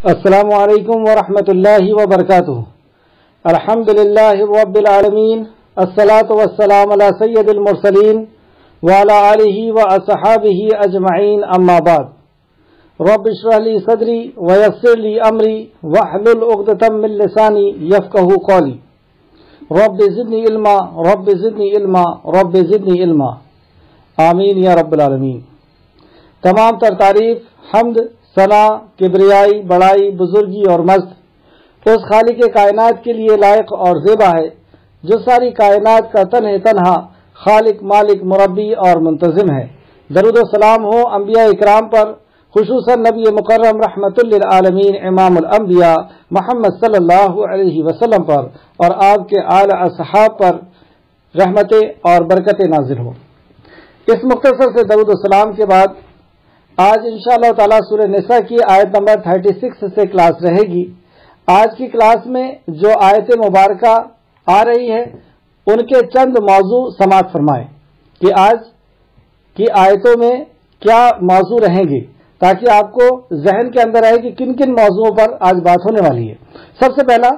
السلام علیکم ورحمۃ اللہ وبرکاتہ۔ الحمد للہ رب العالمین، الصلاۃ والسلام علی سید المرسلین وعلی آلہ واصحابہ اجمعین، اما بعد۔ رب اشرح لی صدری ویسر لی امری واحلل عقدۃ من لسانی یفقہوا قولی۔ رب زدنی علما، رب زدنی علما، رب زدنی علما، آمین یا رب العالمین۔ تمام تر تعریف، حمد، ثنا، کبریائی، بڑائی، بزرگی اور مجد اس خالق کائنات کے لیے لائق اور زیبا ہے جو ساری کائنات کا تنہا خالق، مالک، مربی اور منتظم ہے۔ درود و سلام ہو انبیاء اکرام پر، خصوصاً نبی مکرم رحمت للعالمین امام الانبیاء محمد صلی اللہ علیہ وسلم پر اور آپ کے اعلی اصحاب پر رحمتیں اور برکتیں نازل ہو۔ اس مختصر سے درود و سلام کے بعد آج انشاءاللہ تعالی سورہ نساء کی آیت نمبر 36 سے کلاس رہے گی۔ آج کی کلاس میں جو آیت مبارکہ آ رہی ہے ان کے چند موضوع سماعت فرمائیں کہ آج کی آیتوں میں کیا موضوع رہیں گے، تاکہ آپ کو ذہن کے اندر آئے کہ کن کن موضوعوں پر آج بات ہونے والی ہے۔ سب سے پہلا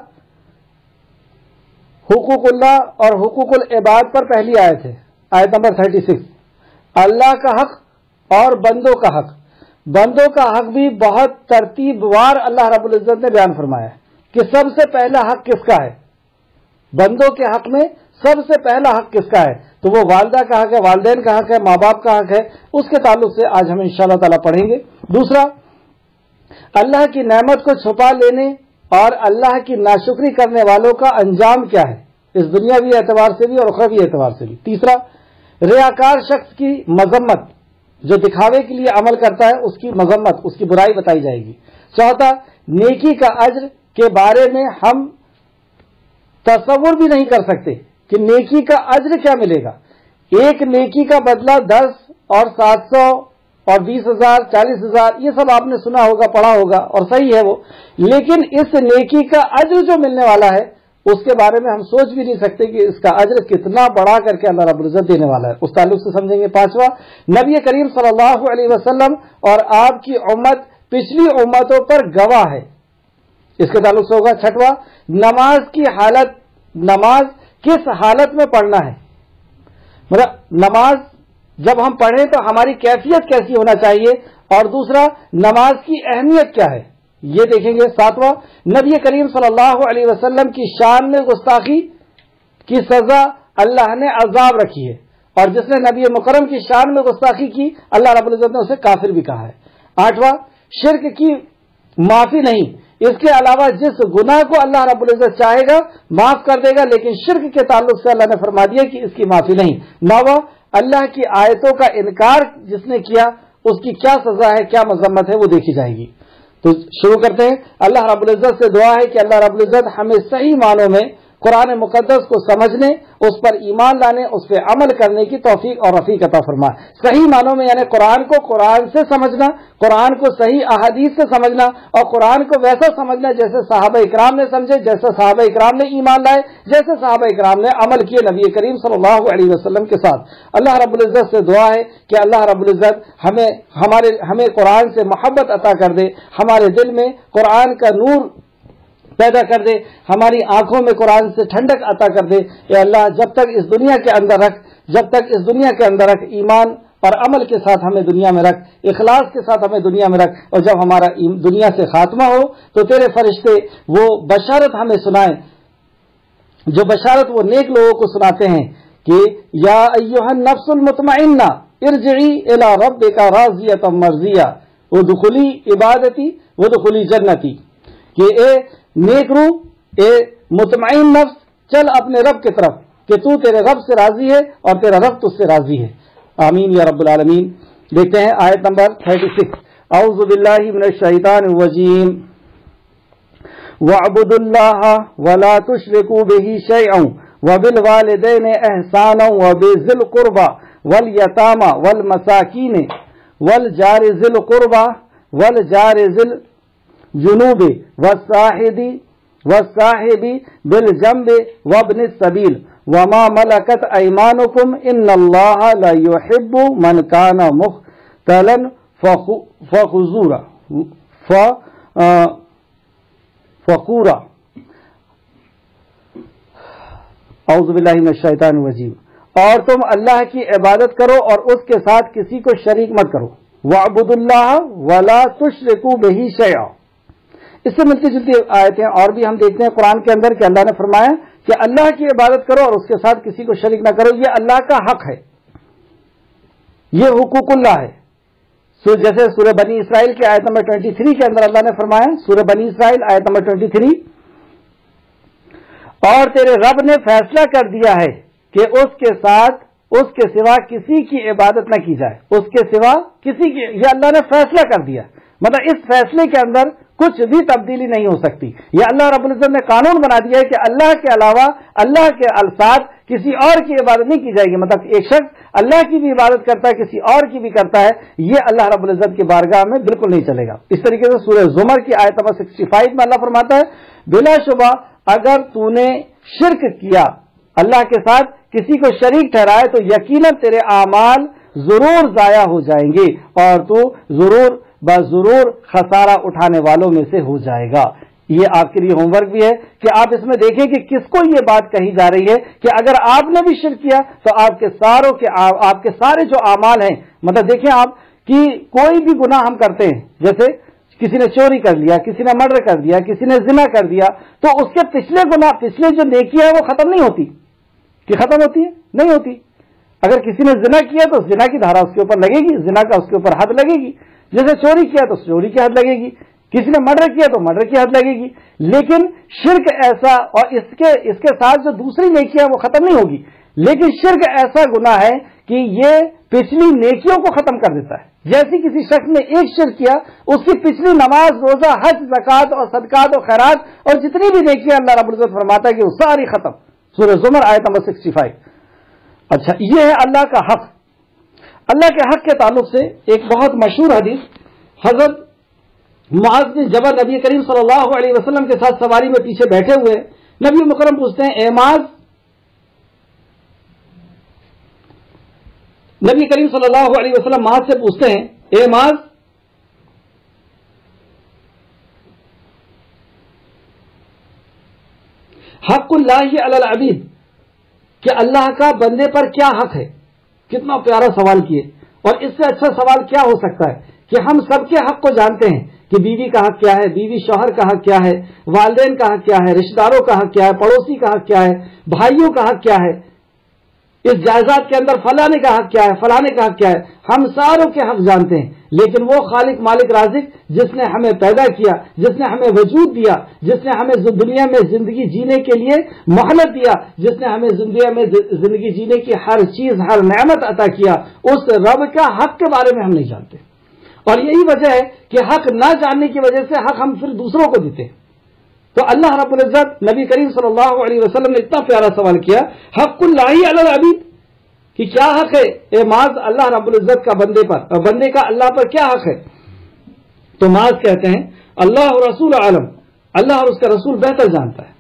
حقوق اللہ اور حقوق العباد پر پہلی آیت ہے، آیت نمبر 36۔ اللہ کا حق اور بندوں کا حق۔ بندوں کا حق بھی بہت ترتیب وار اللہ رب العزت نے بیان فرمایا ہے کہ سب سے پہلا حق کس کا ہے۔ بندوں کے حق میں سب سے پہلا حق کس کا ہے؟ تو وہ والدہ کا حق ہے، والدین کا حق ہے، ماں باپ کا حق ہے۔ اس کے تعلق سے آج ہم انشاءاللہ تعالی پڑھیں گے۔ دوسرا، اللہ کی نعمت کو چھپا لینے اور اللہ کی ناشکری کرنے والوں کا انجام کیا ہے، اس دنیاوی اعتبار سے بھی اور اخروی اعتبار سے بھی۔ تیسرا، ریاکار شخص کی مذمت، جو دکھاوے کے لیے عمل کرتا ہے اس کی مذمت، اس کی برائی بتائی جائے گی۔ چوتھا، نیکی کا اجر کے بارے میں ہم تصور بھی نہیں کر سکتے کہ نیکی کا اجر کیا ملے گا۔ ایک نیکی کا بدلہ 10 اور 700 اور 20,000، 40,000، یہ سب آپ نے سنا ہوگا، پڑھا ہوگا اور صحیح ہے وہ، لیکن اس نیکی کا اجر جو ملنے والا ہے اس کے بارے میں ہم سوچ بھی نہیں سکتے کہ اس کا اجر کتنا بڑا کر کے اللہ رب العزت دینے والا ہے۔ اس تعلق سے سمجھیں گے۔ پانچواں، نبی کریم صلی اللہ علیہ وسلم اور آپ کی امت پچھلی امتوں پر گواہ ہے، اس کے تعلق سے ہوگا۔ چھٹواں، نماز کی حالت، نماز کس حالت میں پڑھنا ہے، مطلب نماز جب ہم پڑھیں تو ہماری کیفیت کیسی ہونا چاہیے، اور دوسرا نماز کی اہمیت کیا ہے یہ دیکھیں گے۔ ساتواں، نبی کریم صلی اللہ علیہ وسلم کی شان میں گستاخی کی سزا اللہ نے عذاب رکھی ہے، اور جس نے نبی مکرم کی شان میں گستاخی کی اللہ رب العزت نے اسے کافر بھی کہا ہے۔ آٹھواں، شرک کی معافی نہیں، اس کے علاوہ جس گناہ کو اللہ رب العزت چاہے گا معاف کر دے گا، لیکن شرک کے تعلق سے اللہ نے فرما دیا کہ اس کی معافی نہیں۔ نواں، اللہ کی آیتوں کا انکار جس نے کیا اس کی کیا سزا ہے، کیا مذمت ہے، وہ دیکھی جائے گی۔ تو شروع کرتے ہیں۔ اللہ رب العزت سے دعا ہے کہ اللہ رب العزت ہمیں صحیح معنوں میں قرآن مقدس کو سمجھنے، اس پر ایمان لانے، اس پہ عمل کرنے کی توفیق اور رفیق عطا فرمائے۔ صحیح معنوں میں یعنی قرآن کو قرآن سے سمجھنا، قرآن کو صحیح احادیث سے سمجھنا، اور قرآن کو ویسا سمجھنا جیسے صحابہ اکرام نے سمجھے، جیسے صحابہ اکرام نے ایمان لائے، جیسے صحابہ اکرام نے عمل کیے نبی کریم صلی اللہ علیہ وسلم کے ساتھ۔ اللہ رب العزت سے دعا ہے کہ اللہ رب العزت ہمیں قرآن سے محبت عطا کر دے، ہمارے دل میں قرآن کا نور پیدا کر دے، ہماری آنکھوں میں قرآن سے ٹھنڈک عطا کر دے۔ اے اللہ، جب تک اس دنیا کے اندر رکھ، ایمان اور عمل کے ساتھ ہمیں دنیا میں رکھ، اخلاص کے ساتھ ہمیں دنیا میں رکھ، اور جب ہمارا دنیا سے خاتمہ ہو تو تیرے فرشتے وہ بشارت ہمیں سنائیں، جو بشارت وہ نیک لوگوں کو سناتے ہیں کہ یا ایھا النفس المطمئنہ ارجعی الی ربک راضیۃ مرضیہ وادخلی عبادتی وادخلی جنتی، کہ اے نیک روح، اے مطمئن نفس، چل اپنے رب کی طرف کہ تو تیرے رب سے راضی ہے اور تیرا رب تجھ سے راضی ہے۔ آمین یا رب العالمین۔ دیکھتے ہیں آیت نمبر 36۔ اعوذ باللہ من الشیطان الرجیم۔ وَاعْبُدُوا اللَّهَ وَلَا تُشْرِكُوا بِهِ شَيْئًا وَبِالْوَالِدَيْنِ إِحْسَانًا وَبِذِي الْقُرْبَى وَالْيَتَامَى وَالْمَسَاكِينِ وَالْجَارِ ذِي الْقُرْبَى وَالْجَارِ ذِي الْجُنُوبِ والصاحب بالجنب وابن السبيل وما ملكت أيمانكم إن الله لا يحب من كان مختالا فخورا فقورا اعوذ باللہ من الشیطان الرجیم، اور تم اللہ کی عبادت کرو اور اس کے ساتھ کسی کو شریک مت کرو، وَاعْبُدُوا اللَّهَ وَلَا تُشْرِكُوا بِهِ شَيْئًا۔ اس سے ملتی جلتی آیتیں اور بھی ہم دیکھتے ہیں قرآن کے اندر کہ اللہ نے فرمایا کہ اللہ کی عبادت کرو اور اس کے ساتھ کسی کو شریک نہ کرو، یہ اللہ کا حق ہے، یہ حقوق اللہ ہے۔ جیسے سورہ بنی اسرائیل کی آیت نمبر 23 کے اندر اللہ نے فرمایا، سورہ بنی اسرائیل آیت نمبر 23، اور تیرے رب نے فیصلہ کر دیا ہے کہ اس کے ساتھ اس کے سوا کسی کی عبادت نہ کی جائے، اس کے سوا کسی کی، یہ اللہ نے فیصلہ کر دیا، مطلب اس فیصلے کے اندر کچھ بھی تبدیلی نہیں ہو سکتی۔ یہ اللہ رب العزت نے قانون بنا دیا ہے کہ اللہ کے علاوہ اللہ کے الساتھ کسی اور کی عبادت نہیں کی جائے گی، مطلب ایک شخص اللہ کی بھی عبادت کرتا ہے، کسی اور کی بھی کرتا ہے، یہ اللہ رب العزت کی بارگاہ میں بالکل نہیں چلے گا۔ اس طریقے سے سورہ زمر کی آیت نمبر 65 میں اللہ فرماتا ہے، بلا شبہ اگر تو نے شرک کیا، اللہ کے ساتھ کسی کو شریک ٹھہرائے، تو یقیناً تیرے اعمال ضرور ضائع ہو جائیں گے اور تو ضرور خسارہ اٹھانے والوں میں سے ہو جائے گا۔ یہ آپ کے لیے ہوم ورک بھی ہے کہ آپ اس میں دیکھیں کہ کس کو یہ بات کہی جا رہی ہے کہ اگر آپ نے بھی شرک کیا تو آپ کے سارے جو اعمال ہیں، مطلب دیکھیں آپ کہ کوئی بھی گناہ ہم کرتے ہیں، جیسے کسی نے چوری کر لیا، کسی نے مرڈر کر دیا، کسی نے زنا کر دیا، تو اس کے پچھلے جو نیکیاں ہیں وہ ختم نہیں ہوتی، کہ ختم ہوتی ہے؟ نہیں ہوتی۔ اگر کسی نے زنا کیا تو زنا کی دھارا اس کے اوپر لگے گی، زنا کا اس کے اوپر حد لگے گی، جیسے چوری کیا تو چوری کی حد لگے گی، کسی نے مرڈر کیا تو مرڈر کی حد لگے گی۔ لیکن شرک ایسا، اور اس کے ساتھ جو دوسری نیکیاں وہ ختم نہیں ہوگی، لیکن شرک ایسا گناہ ہے کہ یہ پچھلی نیکیوں کو ختم کر دیتا ہے۔ جیسی کسی شخص نے ایک شرک کیا، اس کی پچھلی نماز، روزہ، حج، زکوٰۃ اور صدقات اور خیرات اور جتنی بھی نیکیاں اللہ رب العزت فرماتا ہے کہ وہ ساری ختم۔ سورہ زمر آیت نمبر 65۔ اچھا، یہ ہے اللہ کا حق۔ اللہ کے حق کے تعلق سے ایک بہت مشہور حدیث، حضرت معاذ بن جبل نبی کریم صلی اللہ علیہ وسلم کے ساتھ سواری میں پیچھے بیٹھے ہوئے، نبی مکرم پوچھتے ہیں، اے معاذ، نبی کریم صلی اللہ علیہ وسلم معاذ سے پوچھتے ہیں، اے معاذ، حق اللہ علی العبید، کہ اللہ کا بندے پر کیا حق ہے؟ کتنا پیارا سوال کیے، اور اس سے اچھا سوال کیا ہو سکتا ہے کہ ہم سب کے حق کو جانتے ہیں کہ بیوی کا حق کیا ہے، بیوی شوہر کا حق کیا ہے، والدین کا حق کیا ہے، رشتہ داروں کا حق کیا ہے، پڑوسی کا حق کیا ہے، بھائیوں کا حق کیا ہے، اس جائیداد کے اندر فلانے کا حق کیا ہے، فلانے کا حق کیا ہے، ہم ساروں کے حق جانتے ہیں۔ لیکن وہ خالق مالک رازق جس نے ہمیں پیدا کیا، جس نے ہمیں وجود دیا، جس نے ہمیں دنیا میں زندگی جینے کے لیے مہلت دیا، جس نے ہمیں دنیا میں زندگی جینے کی ہر چیز، ہر نعمت عطا کیا، اس رب کا حق کے بارے میں ہم نہیں جانتے۔ اور یہی وجہ ہے کہ حق نہ جاننے کی وجہ سے حق ہم پھر دوسروں کو دیتے ہیں۔ تو اللہ رب العزت، نبی کریم صلی اللہ علیہ وسلم نے اتنا پیارا سوال کیا، حق اللہ علی العبید، کہ کیا حق ہے اے معاذ اللہ رب العزت کا بندے پر، اور بندے کا اللہ پر کیا حق ہے؟ تو معاذ کہتے ہیں، اللہ رسول عالم، اللہ اور اس کا رسول بہتر جانتا ہے۔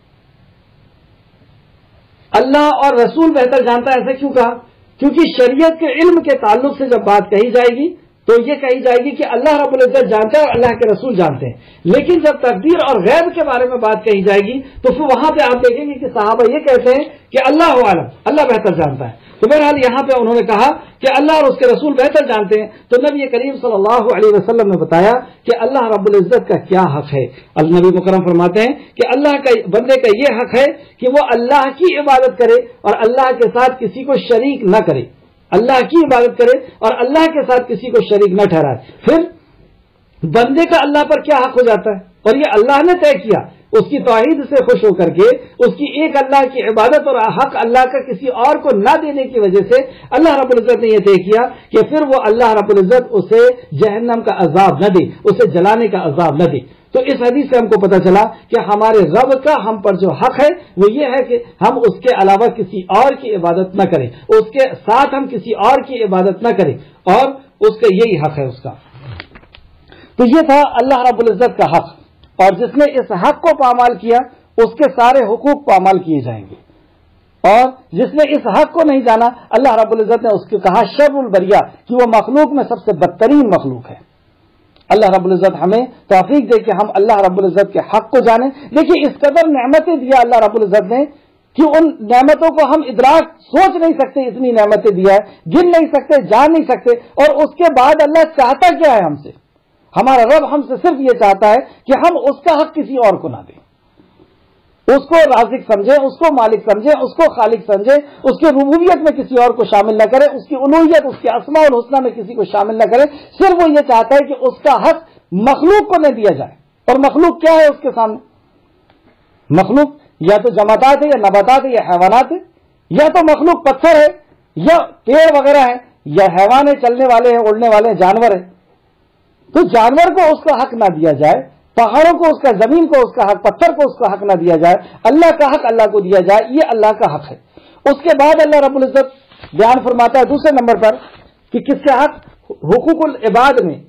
اللہ اور رسول بہتر جانتا ہے، ایسا کیوں کہا؟ کیونکہ شریعت کے علم کے تعلق سے جب بات کہی جائے گی تو یہ کہی جائے گی کہ اللہ رب العزت جانتا ہے اور اللہ کے رسول جانتے ہیں۔ لیکن جب تقدیر اور غیب کے بارے میں بات کہی جائے گی تو پھر وہاں پہ آپ دیکھیں گے کہ صحابہ یہ کہتے ہیں کہ اللہ عالم، اللہ بہتر جانتا ہے۔ تو بہرحال یہاں پہ انہوں نے کہا کہ اللہ اور اس کے رسول بہتر جانتے ہیں، تو نبی کریم صلی اللہ علیہ وسلم نے بتایا کہ اللہ رب العزت کا کیا حق ہے۔ نبی مکرم فرماتے ہیں کہ اللہ کا بندے کا یہ حق ہے کہ وہ اللہ کی عبادت کرے اور اللہ کے ساتھ کسی کو شریک نہ کرے، اللہ کی عبادت کرے اور اللہ کے ساتھ کسی کو شریک نہ ٹھہرائے۔ پھر بندے کا اللہ پر کیا حق ہو جاتا ہے؟ اور یہ اللہ نے طے کیا، اس کی توحید سے خوش ہو کر کے اس کی ایک اللہ کی عبادت اور حق اللہ کا کسی اور کو نہ دینے کی وجہ سے اللہ رب العزت نے یہ طے کیا کہ پھر وہ اللہ رب العزت اسے جہنم کا عذاب نہ دے، اسے جلانے کا عذاب نہ دے۔ تو اس حدیث سے ہم کو پتہ چلا کہ ہمارے رب کا ہم پر جو حق ہے وہ یہ ہے کہ ہم اس کے علاوہ کسی اور کی عبادت نہ کریں، اس کے ساتھ ہم کسی اور کی عبادت نہ کریں، اور اس کا یہی حق ہے اس کا۔ تو یہ تھا اللہ رب العزت کا حق، اور جس نے اس حق کو پامال کیا اس کے سارے حقوق پامال کیے جائیں گے، اور جس نے اس حق کو نہیں جانا اللہ رب العزت نے اس کو کہا شر البریہ، کہ وہ مخلوق میں سب سے بدترین مخلوق ہے۔ اللہ رب العزت ہمیں توفیق دے کہ ہم اللہ رب العزت کے حق کو جانیں. دیکھیے اس قدر نعمتیں دیا اللہ رب العزت نے کہ ان نعمتوں کو ہم ادراک سوچ نہیں سکتے، اتنی نعمتیں دیا ہے، گن نہیں سکتے، جان نہیں سکتے. اور اس کے بعد اللہ چاہتا کیا ہے ہم سے؟ ہمارا رب ہم سے صرف یہ چاہتا ہے کہ ہم اس کا حق کسی اور کو نہ دیں، اس کو رازق سمجھیں، اس کو مالک سمجھیں، اس کو خالق سمجھیں، اس کی ربوبیت میں کسی اور کو شامل نہ کریں، اس کی الوہیت، اس کے اسماء الحسنی میں کسی کو شامل نہ کریں. صرف وہ یہ چاہتا ہے کہ اس کا حق مخلوق کو نہ دیا جائے. اور مخلوق کیا ہے اس کے سامنے؟ مخلوق یا تو جمادات ہے، یا نباتات ہے، یا حیوانات ہے، یا تو مخلوق پتھر ہے، یا پیڑ وغیرہ ہے، یا حیوان ہے، چلنے والے ہیں، اڑنے والے ہیں، جانور ہیں. تو جانور کو اس کا حق نہ دیا جائے، پہاڑوں کو اس کا، زمین کو اس کا حق، پتھر کو اس کا حق نہ دیا جائے، اللہ کا حق اللہ کو دیا جائے، یہ اللہ کا حق ہے. اس کے بعد اللہ رب العزت بیان فرماتا ہے دوسرے نمبر پر کہ کس کے حق؟ حقوق العباد میں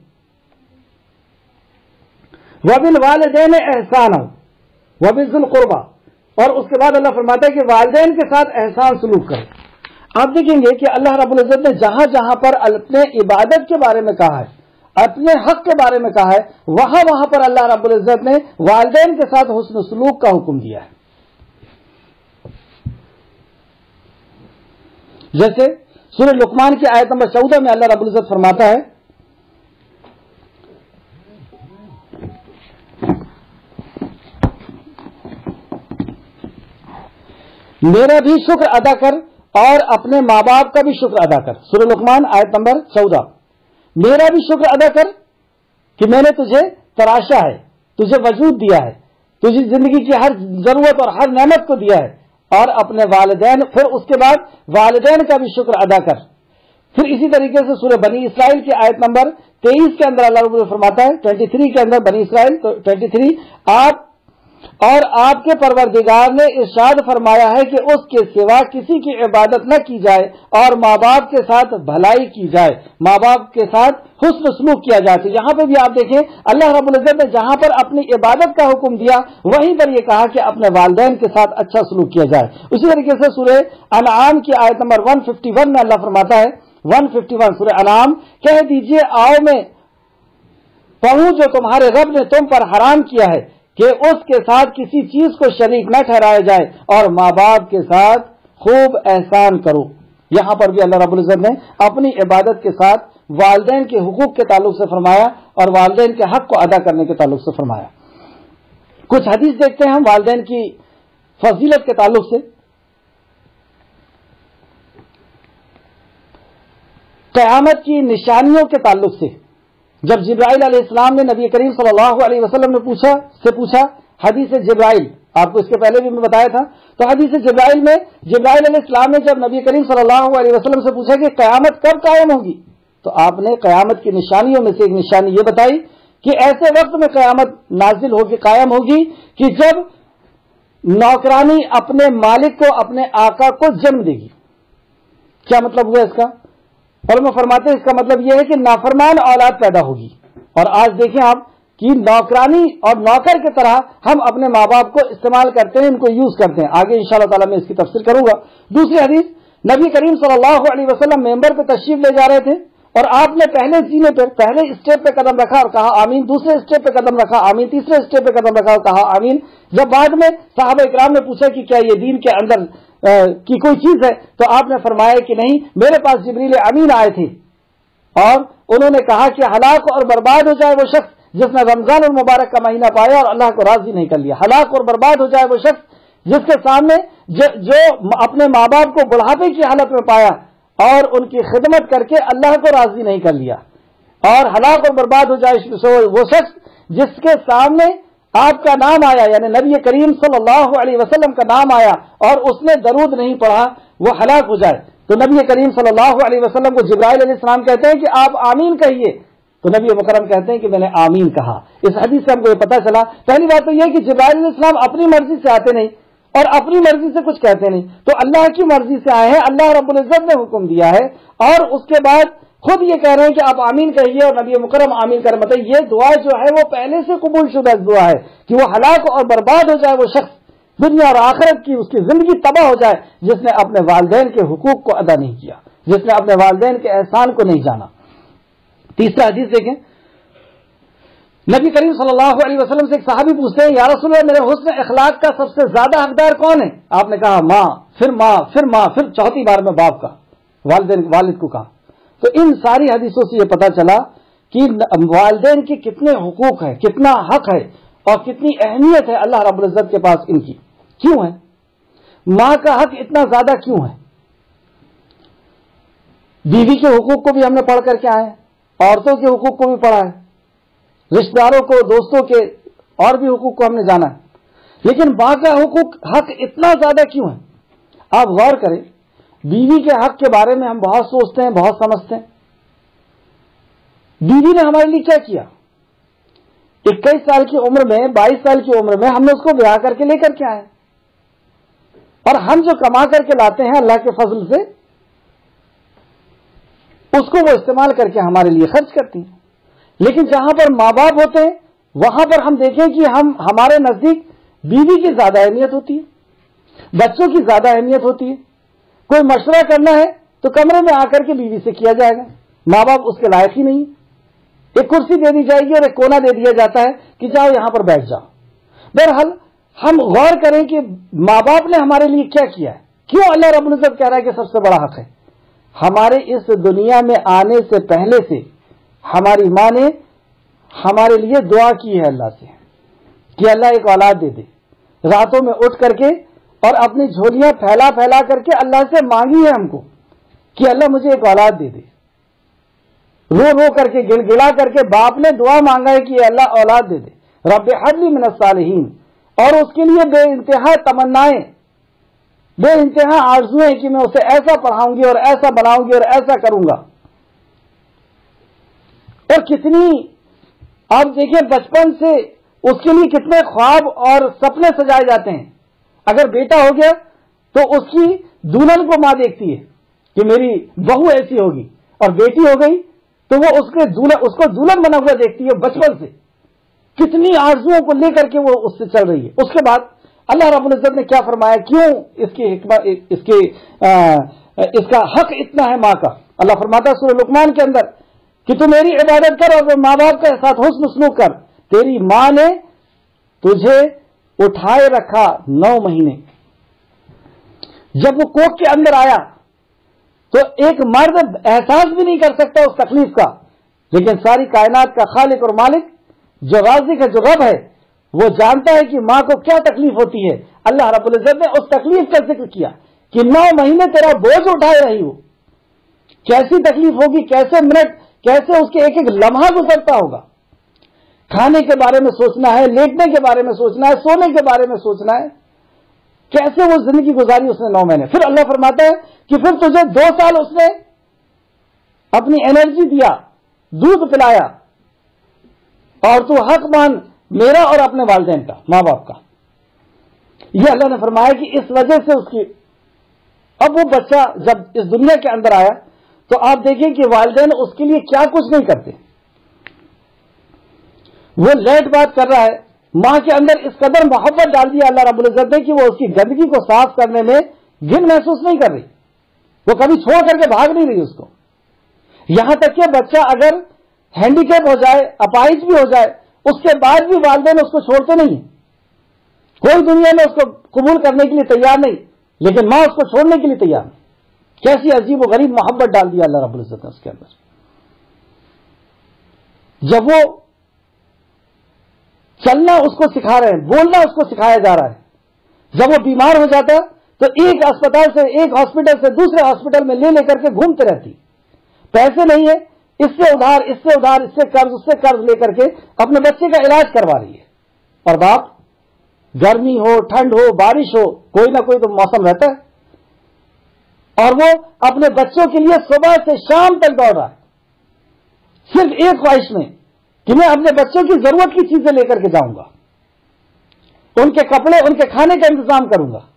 وَبِالْوَالِدَيْنِ احسانا وَبِذِي الْقُرْبَى. اور اس کے بعد اللہ فرماتا ہے کہ والدین کے ساتھ احسان سلوک کریں. آپ دیکھیں گے کہ اللہ رب العزت نے جہاں جہاں پر اپنے عبادت کے بارے میں کہا ہے، اپنے حق کے بارے میں کہا ہے، وہاں پر اللہ رب العزت نے والدین کے ساتھ حسن سلوک کا حکم دیا ہے. جیسے سورہ لقمان کی آیت نمبر 14 میں اللہ رب العزت فرماتا ہے میرا بھی شکر ادا کر اور اپنے ماں باپ کا بھی شکر ادا کر. سورہ لقمان آیت نمبر 14. میرا بھی شکر ادا کر کہ میں نے تجھے تراشا ہے، تجھے وجود دیا ہے، تجھے زندگی کی ہر ضرورت اور ہر نعمت کو دیا ہے، اور اپنے والدین، پھر اس کے بعد والدین کا بھی شکر ادا کر. پھر اسی طریقے سے سورہ بنی اسرائیل کی آیت نمبر 23 کے اندر اللہ رب العزت فرماتا ہے، 23 کے اندر بنی اسرائیل 23، آپ کے پروردگار نے ارشاد فرمایا ہے کہ اس کے سوا کسی کی عبادت نہ کی جائے اور ماں باپ کے ساتھ بھلائی کی جائے، ماں باپ کے ساتھ حسن سلوک کیا جائے. یہاں پہ بھی آپ دیکھیں اللہ رب العزت نے جہاں پر اپنی عبادت کا حکم دیا وہیں پر یہ کہا کہ اپنے والدین کے ساتھ اچھا سلوک کیا جائے. اسی طریقے سے سورہ انعام کی آیت نمبر 151 میں اللہ فرماتا ہے، 151 سورہ انعام، کہہ دیجئے آؤ میں پڑھوں جو تمہارے رب نے تم پر حرام کیا ہے کہ اس کے ساتھ کسی چیز کو شریک نہ ٹھہرایا جائے اور ماں باپ کے ساتھ خوب احسان کرو. یہاں پر بھی اللہ رب العزت نے اپنی عبادت کے ساتھ والدین کے حقوق کے تعلق سے فرمایا اور والدین کے حق کو ادا کرنے کے تعلق سے فرمایا. کچھ حدیث دیکھتے ہیں ہم والدین کی فضیلت کے تعلق سے. قیامت کی نشانیوں کے تعلق سے جب جبرائیل علیہ السلام نے نبی کریم صلی اللہ علیہ وسلم نے پوچھا حدیث جبرائیل، آپ کو اس کے پہلے بھی میں بتایا تھا، تو حدیث جبرائیل میں جبرائیل علیہ السلام نے جب نبی کریم صلی اللہ علیہ وسلم سے پوچھا کہ قیامت کب قائم ہوگی، تو آپ نے قیامت کی نشانیوں میں سے ایک نشانی یہ بتائی کہ ایسے وقت میں قیامت نازل ہوگی، قائم ہوگی کہ جب نوکرانی اپنے مالک کو، اپنے آقا کو جنم دے گی. کیا مطلب ہوا اس کا؟ علماء فرماتے ہیں اس کا مطلب یہ ہے کہ نافرمان اولاد پیدا ہوگی. اور آج دیکھیں آپ کہ نوکرانی اور نوکر کی طرح ہم اپنے ماں باپ کو استعمال کرتے ہیں، ان کو یوز کرتے ہیں. آگے انشاءاللہ تعالی میں اس کی تفصیل کروں گا. دوسری حدیث، نبی کریم صلی اللہ علیہ وسلم ممبر پہ تشریف لے جا رہے تھے اور آپ نے پہلے سینے پہ، پہلے اسٹیپ پہ قدم رکھا اور کہا آمین، دوسرے اسٹیپ پہ قدم رکھا آمین، تیسرے اسٹیپ پہ قدم رکھا اور کہا آمین. جب بعد میں صحابہ اکرام نے پوچھا کہ کیا یہ دین کے اندر کی کوئی چیز ہے، تو آپ نے فرمایا کہ نہیں، میرے پاس جبریل امین آئے تھے اور انہوں نے کہا کہ ہلاک اور برباد ہو جائے وہ شخص جس نے رمضان المبارک کا مہینہ پایا اور اللہ کو راضی نہیں کر لیا. ہلاک اور برباد ہو جائے وہ شخص جس کے سامنے جو اپنے ماں باپ کو بڑھاپے کی حالت میں پایا اور ان کی خدمت کر کے اللہ کو راضی نہیں کر لیا. اور ہلاک اور برباد ہو جائے وہ شخص جس کے سامنے آپ کا نام آیا، یعنی نبی کریم صلی اللہ علیہ وسلم کا نام آیا اور اس نے درود نہیں پڑھا، وہ ہلاک ہو جائے. تو نبی کریم صلی اللہ علیہ وسلم کو جبرائیل علیہ السلام کہتے ہیں کہ آپ آمین کہیے، تو نبی مکرم کہتے ہیں کہ میں نے آمین کہا. اس حدیث سے ہم کو یہ پتہ چلا، پہلی بات تو یہ کہ جبرائیل علیہ السلام اپنی مرضی سے آتے نہیں اور اپنی مرضی سے کچھ کہتے نہیں، تو اللہ کی مرضی سے آئے ہیں، اللہ رب العزت نے حکم دیا ہے اور اس کے بعد خود یہ کہہ رہے ہیں کہ آپ آمین کہیے اور نبی مکرم آمین کریں. مطلب یہ دعا جو ہے وہ پہلے سے قبول شدہ دعا ہے کہ وہ ہلاک اور برباد ہو جائے وہ شخص، دنیا اور آخرت کی اس کی زندگی تباہ ہو جائے جس نے اپنے والدین کے حقوق کو ادا نہیں کیا، جس نے اپنے والدین کے احسان کو نہیں جانا. تیسرا حدیث دیکھیں، نبی کریم صلی اللہ علیہ وسلم سے ایک صحابی پوچھتے ہیں، یا رسول اللہ میرے حسن اخلاق کا سب سے زیادہ حقدار کون ہے؟ آپ نے کہا ماں، پھر ماں، پھر ماں، پھر چوتھی بار میں باپ کا، والد کو کہا۔ تو ان ساری حدیثوں سے یہ پتا چلا کہ والدین کے کتنے حقوق ہیں، کتنا حق ہے اور کتنی اہمیت ہے اللہ رب العزت کے پاس ان کی۔ کیوں ہے ماں کا حق اتنا زیادہ کیوں ہے؟ بیوی کے حقوق کو بھی ہم نے پڑھ کر کے آئے ہیں، عورتوں کے حقوق کو بھی پڑھا ہے، رشتہ داروں کو، دوستوں کے اور بھی حقوق کو ہم نے جانا ہے، لیکن ماں کا حق اتنا زیادہ کیوں ہے؟ آپ غور کریں، بیوی کے حق کے بارے میں ہم بہت سوچتے ہیں، بہت سمجھتے ہیں۔ بیوی نے ہمارے لیے کیا کیا؟ 21 سال کی عمر میں، 22 سال کی عمر میں ہم نے اس کو بیاہ کر کے لے کر کے آئے، اور ہم جو کما کر کے لاتے ہیں اللہ کے فضل سے، اس کو وہ استعمال کر کے ہمارے لیے خرچ کرتی ہیں۔ لیکن جہاں پر ماں باپ ہوتے ہیں وہاں پر ہم دیکھیں کہ ہمارے نزدیک بیوی کی زیادہ اہمیت ہوتی ہے، بچوں کی زیادہ اہمیت ہوتی ہے۔ کوئی مشورہ کرنا ہے تو کمرے میں آ کر کے بیوی سے کیا جائے گا، ماں باپ اس کے لائق ہی نہیں۔ ایک کرسی دے دی جائے گی اور ایک کونا دے دیا جاتا ہے کہ جاؤ یہاں پر بیٹھ جاؤ۔ بہرحال ہم غور کریں کہ ماں باپ نے ہمارے لیے کیا کیا ہے، کیوں اللہ رب العزت کہہ رہا ہے کہ سب سے بڑا حق ہے۔ ہمارے اس دنیا میں آنے سے پہلے سے ہماری ماں نے ہمارے لیے دعا کی ہے اللہ سے کہ اللہ ایک اولاد دے دے، راتوں میں اٹھ کر کے اور اپنی جھولیاں پھیلا پھیلا کر کے اللہ سے مانگی ہے ہم کو کہ اللہ مجھے ایک اولاد دے دے۔ رو رو کر کے، گڑ گڑا کر کے باپ نے دعا مانگا ہے کہ اللہ اولاد دے دے، رب ہب لی من الصالحین، اور اس کے لیے بے انتہا تمنائیں، بے انتہا آرزویں کہ میں اسے ایسا پڑھاؤں گی اور ایسا بناؤں گی اور ایسا کروں گا۔ اور کتنی آپ دیکھیں بچپن سے اس کے لیے کتنے خواب اور سپنے سجائے جاتے ہیں۔ اگر بیٹا ہو گیا تو اس کی دلہن کو ماں دیکھتی ہے کہ میری بہو ایسی ہوگی، اور بیٹی ہو گئی تو وہ اس کو دلہن بنا ہوا دیکھتی ہے۔ بچپن سے کتنی آرزوؤں کو لے کر کے وہ اس سے چل رہی ہے۔ اس کے بعد اللہ رب العزت نے کیا فرمایا، کیوں اس کا حق اتنا ہے ماں کا؟ اللہ فرماتا ہے سورہ لقمان کے اندر کہ تو میری عبادت کر اور ماں باپ کے ساتھ حسن سلوک کر۔ تیری ماں نے تجھے اٹھائے رکھا 9 مہینے، جب وہ کوکھ کے اندر آیا تو ایک مرد احساس بھی نہیں کر سکتا اس تکلیف کا، لیکن ساری کائنات کا خالق اور مالک جو رازق ہے، جو رب ہے، وہ جانتا ہے کہ ماں کو کیا تکلیف ہوتی ہے۔ اللہ رب العزت نے اس تکلیف کا ذکر کیا کہ 9 مہینے تیرا بوجھ اٹھائے رہی ہو، کیسی تکلیف ہوگی، کیسے منٹ، کیسے اس کے ایک ایک لمحہ گزرتا ہوگا۔ کھانے کے بارے میں سوچنا ہے، لیٹنے کے بارے میں سوچنا ہے، سونے کے بارے میں سوچنا ہے، کیسے وہ زندگی گزاری اس نے 9 مہینے۔ پھر اللہ فرماتا ہے کہ پھر تجھے 2 سال اس نے اپنی انرجی دیا، دودھ پلایا، اور تو حق مان میرا اور اپنے والدین کا، ماں باپ کا۔ یہ اللہ نے فرمایا کہ اس وجہ سے اس کی، اب وہ بچہ جب اس دنیا کے اندر آیا تو آپ دیکھیں کہ والدین اس کے لیے کیا کچھ نہیں کرتے۔ وہ لیٹ بات کر رہا ہے، ماں کے اندر اس قدر محبت ڈال دیا اللہ رب العزت نے کہ وہ اس کی گندگی کو صاف کرنے میں گھن محسوس نہیں کر رہی، وہ کبھی چھوڑ کر کے بھاگ نہیں رہی اس کو۔ یہاں تک کہ بچہ اگر ہینڈی کیپ ہو جائے، اپاہج بھی ہو جائے، اس کے بعد بھی والدین اس کو چھوڑتے نہیں ہیں۔ کوئی دنیا میں اس کو قبول کرنے کے لیے تیار نہیں، لیکن ماں اس کو چھوڑنے کے لیے تیار نہیں۔ کیسی عجیب و غریب محبت ڈال دی اللہ رب العزت نے اس کے اندر۔ جب وہ چلنا اس کو سکھا رہے ہیں، بولنا اس کو سکھایا جا رہا ہے، جب وہ بیمار ہو جاتا تو ایک اسپتال سے، ایک ہاسپٹل سے دوسرے ہاسپٹل میں لے کر کے گھومتے رہتی، پیسے نہیں ہے، اس سے ادھار، اس سے ادھار، اس سے قرض، اس سے قرض لے کر کے اپنے بچے کا علاج کروا رہی ہے۔ اور باپ، گرمی ہو، ٹھنڈ ہو، بارش ہو، کوئی نہ کوئی تو موسم رہتا ہے، اور وہ اپنے بچوں کے لیے صبح سے شام تک دوڑ رہا ہے، صرف ایک خواہش میں کہ میں اپنے بچوں کی ضرورت کی چیزیں لے کر کے جاؤں گا، ان کے کپڑے، ان کے کھانے کا انتظام کروں گا۔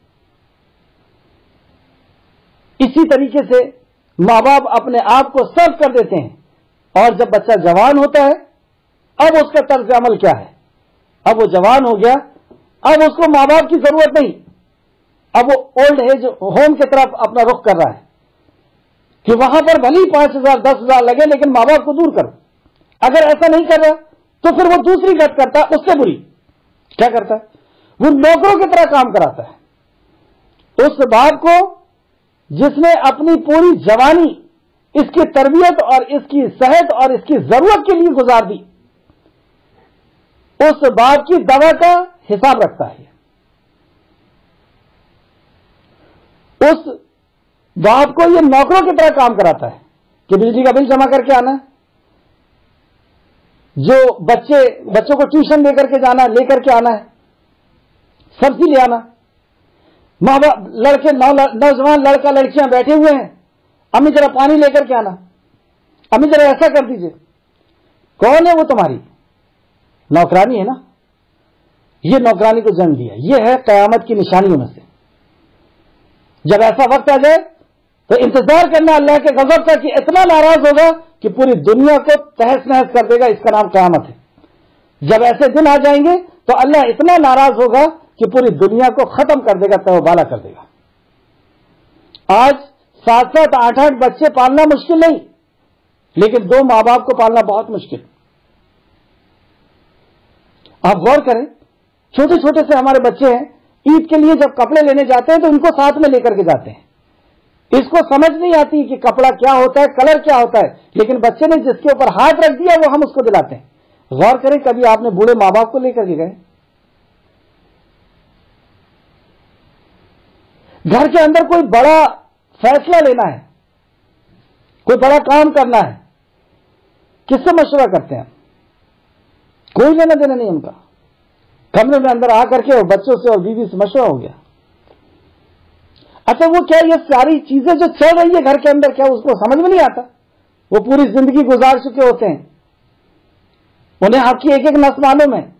اسی طریقے سے ماں باپ اپنے آپ کو صرف کر دیتے ہیں، اور جب بچہ جوان ہوتا ہے اب اس کا طرز عمل کیا ہے؟ اب وہ جوان ہو گیا، اب اس کو ماں باپ کی ضرورت نہیں، اب وہ اولڈ ایج ہوم کی طرف اپنا رخ کر رہا ہے کہ وہاں پر بھلی 5,000 10,000 لگے لیکن ماں باپ کو دور کرو۔ اگر ایسا نہیں کر رہا تو پھر وہ دوسری گت کرتا ہے اس سے بری. کیا کرتا ہے؟ وہ نوکروں کی طرح کام کراتا ہے اس باپ کو جس نے اپنی پوری جوانی اس کی تربیت اور اس کی صحت اور اس کی ضرورت کے لیے گزار دی. اس باپ کی دوا کا حساب رکھتا ہے. اس باپ کو یہ نوکروں کی طرح کام کراتا ہے کہ بجلی کا بل جمع کر کے آنا، جو بچوں کو ٹیوشن لے کر کے جانا، لے کر کے آنا ہے، سبزی لے آنا. ماں باپ لڑکے نوجوان لڑکا لڑکیاں بیٹھے ہوئے ہیں، امی ذرا پانی لے کر کے آنا، امی ذرا ایسا کر دیجئے. کون ہے وہ؟ تمہاری نوکرانی ہے نا. یہ نوکرانی کو جنم دیا. یہ ہے قیامت کی نشانیوں میں سے. جب ایسا وقت آ جائے تو انتظار کرنا اللہ کے غضب کا کہ اتنا ناراض ہوگا کہ پوری دنیا کو تہس نہس کر دے گا. اس کا نام قیامت ہے. جب ایسے دن آ جائیں گے تو اللہ اتنا ناراض ہوگا کہ پوری دنیا کو ختم کر دے گا، تہوبالا کر دے گا. آج 7-7 8-8 بچے پالنا مشکل نہیں، لیکن 2 ماں باپ کو پالنا بہت مشکل. آپ غور کریں، چھوٹے چھوٹے سے ہمارے بچے ہیں، عید کے لیے جب کپڑے لینے جاتے ہیں تو ان کو ساتھ میں لے کر کے جاتے ہیں. اس کو سمجھ نہیں آتی کہ کپڑا کیا ہوتا ہے، کلر کیا ہوتا ہے، لیکن بچے نے جس کے اوپر ہاتھ رکھ دیا وہ ہم اس کو دلاتے ہیں. غور کریں، کبھی آپ نے بوڑھے ماں باپ کو لے کر کے گئے؟ گھر کے اندر کوئی بڑا فیصلہ لینا ہے، کوئی بڑا کام کرنا ہے، کس سے مشورہ کرتے ہیں؟ کوئی لینا دینا نہیں ان کا. کمرے میں اندر آ کر کے اور بچوں سے اور بیوی سے مشورہ ہو گیا. اچھا وہ کیا یہ ساری چیزیں جو چل رہی ہے گھر کے اندر، کیا اس کو سمجھ میں نہیں آتا؟ وہ پوری زندگی گزار چکے ہوتے ہیں، انہیں آپ کی ایک ایک نس معلوم ہے.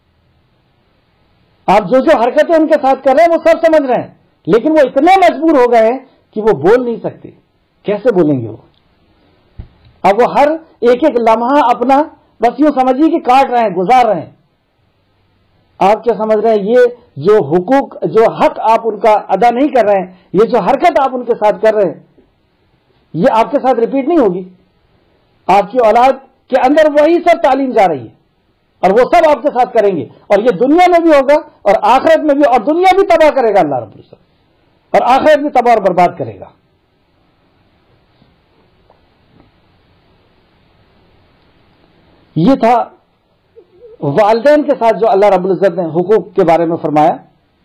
آپ جو حرکتیں ان کے ساتھ کر رہے ہیں وہ سب سمجھ رہے ہیں، لیکن وہ اتنے مجبور ہو گئے ہیں کہ وہ بول نہیں سکتے. کیسے بولیں گے وہ؟ اب وہ ہر ایک ایک لمحہ اپنا بس یوں سمجھیے کہ کاٹ رہے ہیں، گزار رہے ہیں. آپ کیا سمجھ رہے ہیں یہ جو حقوق، جو حق آپ ان کا ادا نہیں کر رہے ہیں، یہ جو حرکت آپ ان کے ساتھ کر رہے ہیں، یہ آپ کے ساتھ ریپیٹ نہیں ہوگی؟ آپ کی اولاد کے اندر وہی سب تعلیم جا رہی ہے اور وہ سب آپ کے ساتھ کریں گے، اور یہ دنیا میں بھی ہوگا اور آخرت میں بھی، اور دنیا بھی تباہ کرے گا اللہ رب العزت، اور آخرت بھی تباہ اور برباد کرے گا. یہ تھا والدین کے ساتھ جو اللہ رب العزت نے حقوق کے بارے میں فرمایا.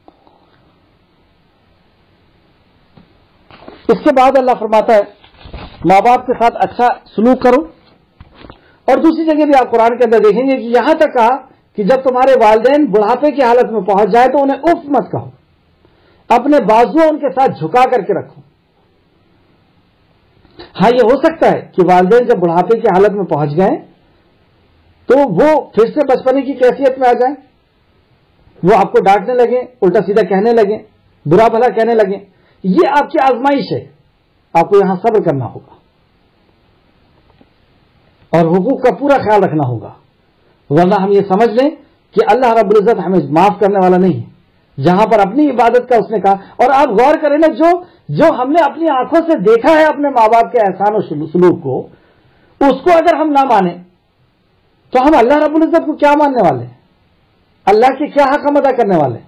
اس کے بعد اللہ فرماتا ہے ماں باپ کے ساتھ اچھا سلوک کرو. اور دوسری جگہ بھی آپ قرآن کے اندر دیکھیں گے کہ یہاں تک کہا کہ جب تمہارے والدین بڑھاپے کی حالت میں پہنچ جائے تو انہیں اف مت کہو، اپنے بازو ان کے ساتھ جھکا کر کے رکھو. ہاں یہ ہو سکتا ہے کہ والدین جب بڑھاپے کی حالت میں پہنچ گئے تو وہ پھر سے بچپنے کی کیفیت میں آ جائیں، وہ آپ کو ڈانٹنے لگیں، الٹا سیدھا کہنے لگیں، برا بھلا کہنے لگیں. یہ آپ کی آزمائش ہے، آپ کو یہاں صبر کرنا ہوگا اور حقوق کا پورا خیال رکھنا ہوگا، ورنہ ہم یہ سمجھ لیں کہ اللہ رب العزت ہمیں معاف کرنے والا نہیں ہے. جہاں پر اپنی عبادت کا اس نے کہا، اور آپ غور کریں نا، جو ہم نے اپنی آنکھوں سے دیکھا ہے اپنے ماں باپ کے احسان و سلوک کو، اس کو اگر ہم نہ مانیں تو ہم اللہ رب العزت کو کیا ماننے والے ہیں؟ اللہ کے کیا حق ہم ادا کرنے والے ہیں؟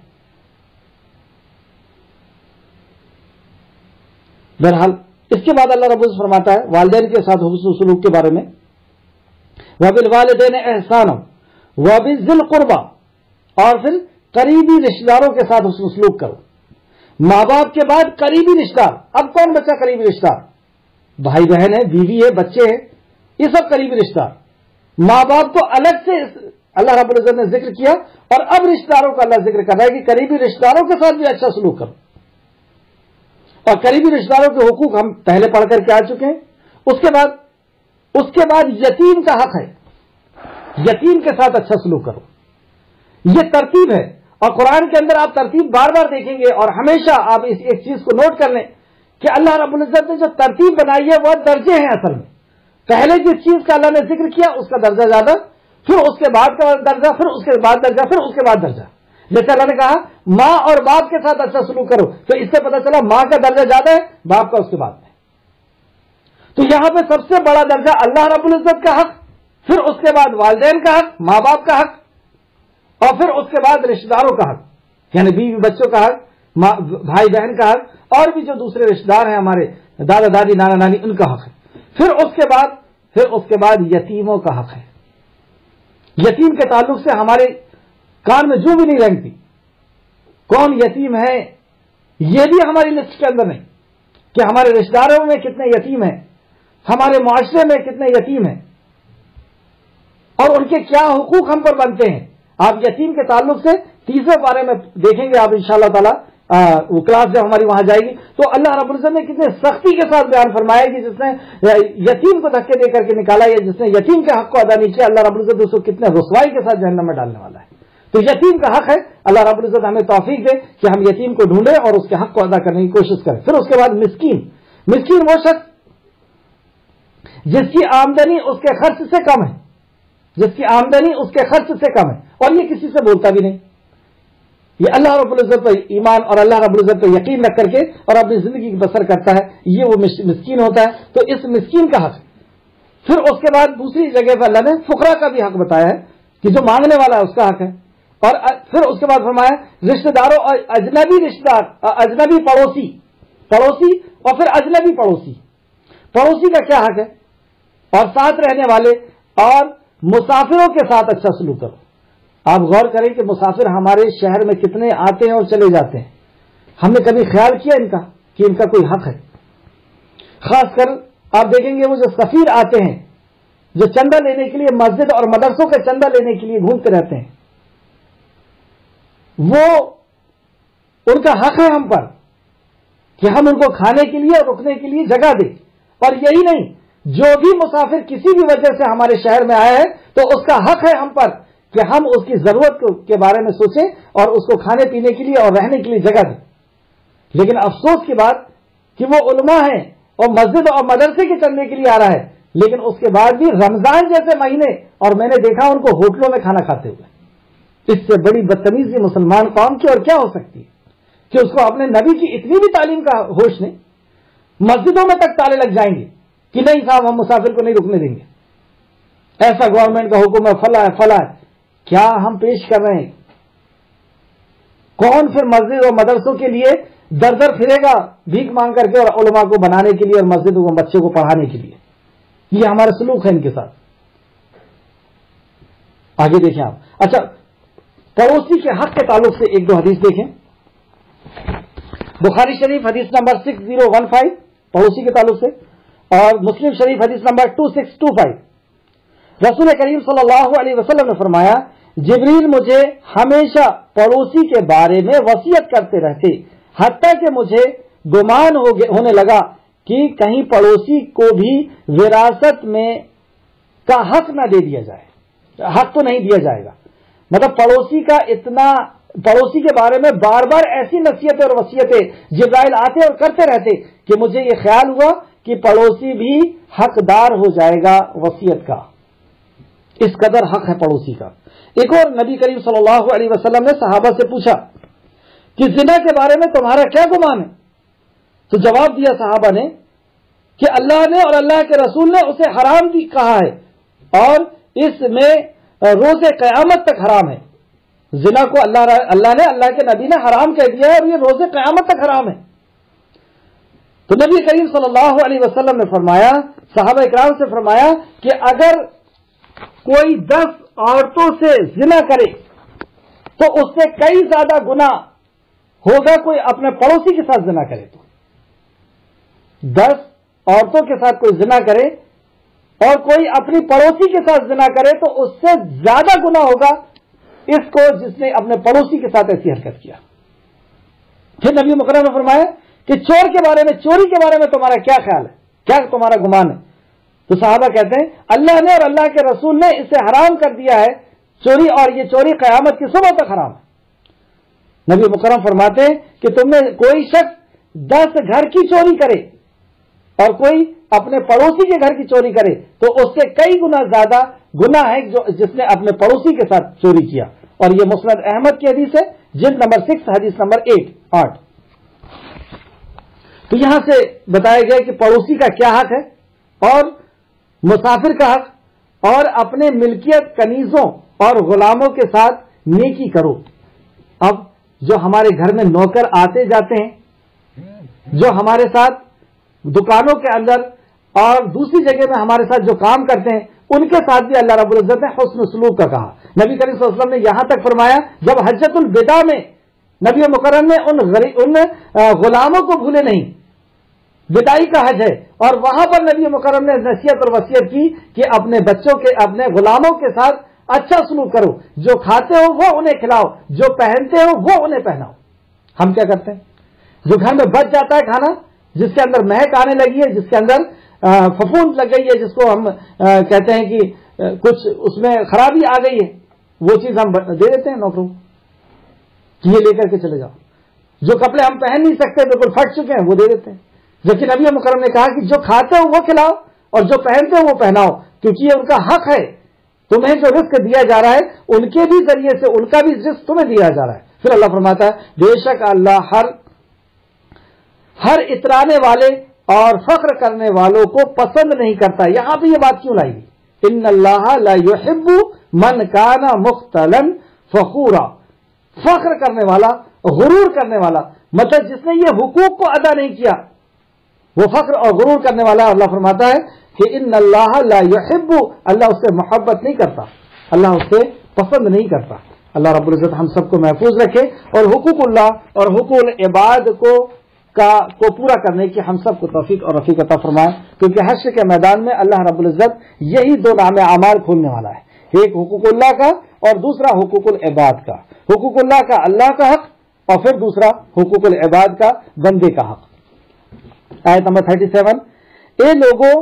بہرحال اس کے بعد اللہ رب العزت فرماتا ہے والدین کے ساتھ حسن و سلوک کے بارے میں، وَبِالْوَالِدَيْنِ إِحْسَانًا وَبِذِّي الْقُرْبَى، اور پھر قریبی رشتہ داروں کے ساتھ حسن و سلوک کرو. ماں باپ کے بعد قریبی رشتہ دار. اب کون بچہ قریبی رشتہ دار؟ بھائی بہن ہے، بیوی ہے، بچے ہیں، یہ سب قریبی رشتہ دار. ماں باپ کو الگ سے اللہ رب العزت نے ذکر کیا، اور اب رشتہ داروں کا اللہ ذکر کر رہا ہے کہ قریبی رشتہ داروں کے ساتھ بھی اچھا سلوک کرو. اور قریبی رشتہ داروں کے حقوق ہم پہلے پڑھ کر کے آ چکے ہیں. اس کے بعد یتیم کا حق ہے، یتیم کے ساتھ اچھا سلوک کرو. یہ ترتیب ہے، اور قرآن کے اندر آپ ترتیب بار بار دیکھیں گے، اور ہمیشہ آپ اس ایک چیز کو نوٹ کر لیں کہ اللہ رب العزت نے جو ترتیب بنائی ہے وہ درجے ہیں. اصل میں پہلے جس چیز کا اللہ نے ذکر کیا اس کا درجہ زیادہ، پھر اس کے بعد کا درجہ، پھر اس کے بعد درجہ، پھر اس کے بعد درجہ. جیسے اللہ نے کہا ماں اور باپ کے ساتھ اچھا سلوک کرو، تو اس سے پتہ چلا ماں کا درجہ زیادہ ہے، باپ کا اس کے بعد میں. تو یہاں پہ سب سے بڑا درجہ اللہ رب العزت کا حق، پھر اس کے بعد والدین کا حق، ماں باپ کا حق، اور پھر اس کے بعد رشتہ داروں کا حق، یعنی بیوی بچوں کا حق، بھائی بہن کا حق، اور بھی جو دوسرے رشتہ دار ہیں ہمارے دادا دادی نانا نانی، ان کا حق ہے۔ پھر اس کے بعد یتیموں کا حق ہے۔ یتیم کے تعلق سے ہمارے کان میں جو بھی نہیں رینگتی، کون یتیم ہے یہ بھی ہماری لسٹ کے اندر نہیں، کہ ہمارے رشتہ داروں میں کتنے یتیم ہیں، ہمارے معاشرے میں کتنے یتیم ہیں، اور ان کے کیا حقوق ہم پر بنتے ہیں۔ آپ یتیم کے تعلق سے تیسرے بارے میں دیکھیں گے آپ انشاءاللہ تعالی، وہ کلاس جب ہماری وہاں جائے گی تو اللہ رب العزت نے کتنے سختی کے ساتھ بیان فرمایا کہ جس نے یتیم کو دھکے دے کر کے نکالا یا جس نے یتیم کے حق کو ادا نہیں کیا، اللہ رب العزت اس کو کتنے رسوائی کے ساتھ جہنم میں ڈالنے والا ہے۔ تو یتیم کا حق ہے، اللہ رب العزت ہمیں توفیق دے کہ ہم یتیم کو ڈھونڈیں اور اس کے حق کو ادا کرنے کی کوشش کریں۔ پھر اس کے بعد مسکین وہ شخص جس کی آمدنی اس کے خرچ سے کم ہے، جس کی آمدنی اس کے خرچ سے کم ہے اور یہ کسی سے بولتا بھی نہیں، یہ اللہ رب العزت پر ایمان اور اللہ رب العزت پر یقین رکھ کر کے اور اپنی زندگی کی بسر کرتا ہے، یہ وہ مسکین ہوتا ہے۔ تو اس مسکین کا حق ہے۔ پھر اس کے بعد دوسری جگہ پر اللہ نے فقراء کا بھی حق بتایا ہے کہ جو مانگنے والا ہے اس کا حق ہے، اور پھر اس کے بعد فرمایا رشتہ داروں اور اجنبی رشتہ دار، اجنبی پڑوسی اور پھر اجنبی پڑوسی کا کیا حق ہے، اور ساتھ رہنے والے اور مسافروں کے ساتھ اچھا سلوک کرو۔ آپ غور کریں کہ مسافر ہمارے شہر میں کتنے آتے ہیں اور چلے جاتے ہیں، ہم نے کبھی خیال کیا کہ ان کا کوئی حق ہے؟ خاص کر آپ دیکھیں گے وہ جو سفیر آتے ہیں، جو چندہ لینے کے لیے مسجد اور مدرسوں کا چندہ لینے کے لیے گھومتے رہتے ہیں، وہ ان کا حق ہے ہم پر کہ ہم ان کو کھانے کے لیے اور رکنے کے لیے جگہ دیں۔ اور یہی نہیں، جو بھی مسافر کسی بھی وجہ سے ہمارے شہر میں آیا ہے تو اس کا حق ہے ہم پر کہ ہم اس کی ضرورت کے بارے میں سوچیں اور اس کو کھانے پینے کے لیے اور رہنے کے لیے جگہ دیں۔ لیکن افسوس کی بات کہ وہ علماء ہیں اور مسجد اور مدرسے کے چندے کے لیے آ رہا ہے، لیکن اس کے بعد بھی رمضان جیسے مہینے اور میں نے دیکھا ان کو ہوٹلوں میں کھانا کھاتے ہوئے۔ اس سے بڑی بدتمیزی مسلمان قوم کی اور کیا ہو سکتی ہے کہ اس کو اپنے نبی کی اتنی بھی تعلیم کا ہوش نہیں، مسجدوں میں تک تالے لگ جائیں گے کہ نہیں صاحب ہم مسافر کو نہیں رکنے دیں گے، ایسا گورنمنٹ کا حکم ہے، فلاں ہے فلاں ہے۔ کیا ہم پیش کر رہے ہیں؟ کون پھر مسجد اور مدرسوں کے لیے در در پھرے گا بھیک مانگ کر کے اور علماء کو بنانے کے لیے اور مسجدوں کو بچوں کو پڑھانے کے لیے؟ یہ ہمارا سلوک ہے ان کے ساتھ۔ آگے دیکھیں آپ۔ اچھا، پڑوسی کے حق کے تعلق سے ایک دو حدیث دیکھیں۔ بخاری شریف حدیث نمبر 6015 پڑوسی کے تعلق سے، اور مسلم شریف حدیث نمبر 2625۔ رسول کریم صلی اللہ علیہ وسلم نے فرمایا، جبریل مجھے ہمیشہ پڑوسی کے بارے میں وصیت کرتے رہتے، حتیٰ کہ مجھے گمان ہونے لگا کہ کہیں پڑوسی کو بھی وراثت میں کا حق نہ دے دیا جائے، حق تو نہیں دیا جائے گا۔ مطلب پڑوسی کے بارے میں بار بار ایسی نصیحتیں اور وصیتیں جبرائیل آتے اور کرتے رہتے کہ مجھے یہ خیال ہوا کہ پڑوسی بھی حقدار ہو جائے گا وصیت کا، اس قدر حق ہے پڑوسی کا۔ ایک اور نبی کریم صلی اللہ علیہ وسلم نے صحابہ سے پوچھا کہ زنا کے بارے میں تمہارا کیا گمان ہے؟ تو جواب دیا صحابہ نے کہ اللہ نے اور اللہ کے رسول نے اسے حرام بھی کہا ہے اور اس میں روز قیامت تک حرام ہے۔ زنا کو اللہ نے، اللہ کے نبی نے حرام کہہ دیا ہے اور یہ روز قیامت تک حرام ہے۔ تو نبی کریم صلی اللہ علیہ وسلم نے فرمایا، صحابہ اکرام سے فرمایا کہ اگر کوئی 10 عورتوں سے زنا کرے تو اس سے کئی زیادہ گناہ ہوگا کوئی اپنے پڑوسی کے ساتھ زنا کرے۔ تو 10 عورتوں کے ساتھ کوئی زنا کرے اور کوئی اپنی پڑوسی کے ساتھ زنا کرے تو اس سے زیادہ گناہ ہوگا اس کو جس نے اپنے پڑوسی کے ساتھ ایسی حرکت کیا۔ پھر نبی مکرم نے فرمایا کہ چوری کے بارے میں تمہارا کیا خیال ہے، کیا تمہارا گمان ہے؟ تو صحابہ کہتے ہیں اللہ نے اور اللہ کے رسول نے اسے حرام کر دیا ہے چوری، اور یہ چوری قیامت کی صبح تک حرام ہے۔ نبی مکرم فرماتے ہیں کہ تم میں کوئی شخص 10 گھر کی چوری کرے اور کوئی اپنے پڑوسی کے گھر کی چوری کرے تو اس سے کئی گنا زیادہ گناہ ہے جس نے اپنے پڑوسی کے ساتھ چوری کیا۔ اور یہ مسند احمد کی حدیث ہے، جلد نمبر 6 حدیث نمبر 8۔ تو یہاں سے بتایا گیا کہ پڑوسی کا کیا حق ہے اور مسافر کا حق اور اپنے ملکیت کنیزوں اور غلاموں کے ساتھ نیکی کرو. اب جو ہمارے گھر میں نوکر آتے جاتے ہیں، جو ہمارے ساتھ دکانوں کے اندر اور دوسری جگہ میں ہمارے ساتھ جو کام کرتے ہیں، ان کے ساتھ بھی اللہ رب العزت نے حسن سلوک کا کہا. نبی کریم صلی اللہ علیہ وسلم نے یہاں تک فرمایا، جب حجۃ الوداع میں نبی مکرم نے ان غلاموں کو بھولے نہیں، وداعی کا حج ہے، اور وہاں پر نبی مکرم نے نصیحت اور وصیت کی کہ اپنے بچوں کے، اپنے غلاموں کے ساتھ اچھا سلوک کرو، جو کھاتے ہو وہ انہیں کھلاؤ، جو پہنتے ہو وہ انہیں پہناؤ. ہم کیا کرتے ہیں؟ جو گھر میں بچ جاتا ہے کھانا، جس کے اندر مہک آنے لگی ہے، جس کے اندر پھپھوند لگ گئی ہے، جس کو ہم کہتے ہیں کہ کچھ اس میں خرابی آ گئی ہے، وہ چیز ہم دے دیتے ہیں نوکروں کہ یہ لے کر کے چلے جاؤ. جو کپڑے ہم پہن نہیں سکتے، بالکل پھٹ چکے ہیں، وہ دے دیتے ہیں. جبکہ نبی مکرم نے کہا کہ جو کھاتے ہو وہ کھلاؤ اور جو پہنتے ہو وہ پہناؤ، کیونکہ یہ ان کا حق ہے. تمہیں جو رزق دیا جا رہا ہے ان کے بھی ذریعے سے ان کا بھی رزق تمہیں دیا جا رہا ہے. پھر اللہ فرماتا ہے بے شک اللہ ہر اترانے والے اور فخر کرنے والوں کو پسند نہیں کرتا. یہاں پہ یہ بات کیوں لائی گئی؟ ان اللہ لا يحب من کان مختلا فخورا. فخر کرنے والا، غرور کرنے والا، مطلب جس نے یہ حقوق کو ادا نہیں کیا، وہ فخر اور غرور کرنے والا. اللہ فرماتا ہے کہ ان اللہ لا يحب، اللہ اس سے محبت نہیں کرتا، اللہ اس سے پسند نہیں کرتا. اللہ رب العزت ہم سب کو محفوظ رکھے اور حقوق اللہ اور حقوق العباد کو پورا کرنے کی ہم سب کو توفیق اور رفیق عطا فرمائے. کیونکہ حشر کے میدان میں اللہ رب العزت یہی دو نامے اعمال کھولنے والا ہے، ایک حقوق اللہ کا اور دوسرا حقوق العباد کا. حقوق اللہ کا اللہ کا حق اور پھر دوسرا حقوق العباد کا بندے کا حق. آیت نمبر 37، اے لوگوں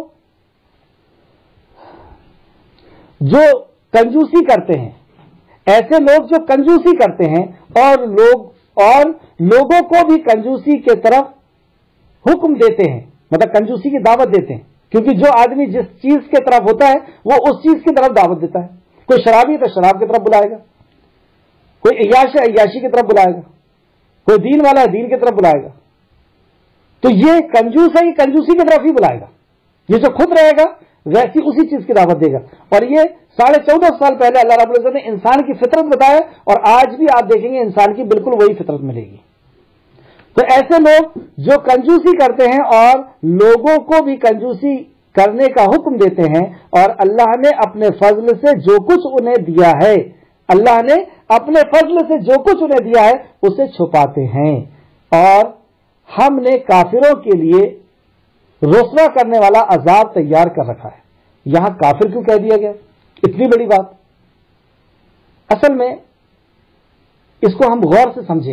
جو کنجوسی کرتے ہیں، ایسے لوگ جو کنجوسی کرتے ہیں اور لوگوں کو بھی کنجوسی کے طرف حکم دیتے ہیں، مطلب کنجوسی کی دعوت دیتے ہیں. کیونکہ جو آدمی جس چیز کے طرف ہوتا ہے وہ اس چیز کی طرف دعوت دیتا ہے. کوئی شرابی تو شراب کی طرف بلائے گا، کوئی عیاش ہے عیاشی کی طرف بلائے گا، کوئی دین والا ہے دین کی طرف بلائے گا. تو یہ کنجوس ہے، یہ کنجوسی کی طرف ہی بلائے گا. یہ جو خود رہے گا ویسی اسی چیز کی دعوت دے گا. اور یہ 14.5 سال پہلے اللہ رب العزت نے انسان کی فطرت بتایا، اور آج بھی آپ دیکھیں گے انسان کی بالکل وہی فطرت ملے گی. تو ایسے لوگ جو کنجوسی کرتے ہیں اور لوگوں کو بھی کنجوسی کرنے کا حکم دیتے ہیں، اور اللہ نے اپنے فضل سے جو کچھ انہیں دیا ہے، اللہ نے اپنے فضل سے جو کچھ انہیں دیا ہے اسے چھپاتے ہیں، اور ہم نے کافروں کے لیے رسوا کرنے والا عذاب تیار کر رکھا ہے. یہاں کافر کیوں کہہ دیا گیا؟ اتنی بڑی بات. اصل میں اس کو ہم غور سے سمجھیں.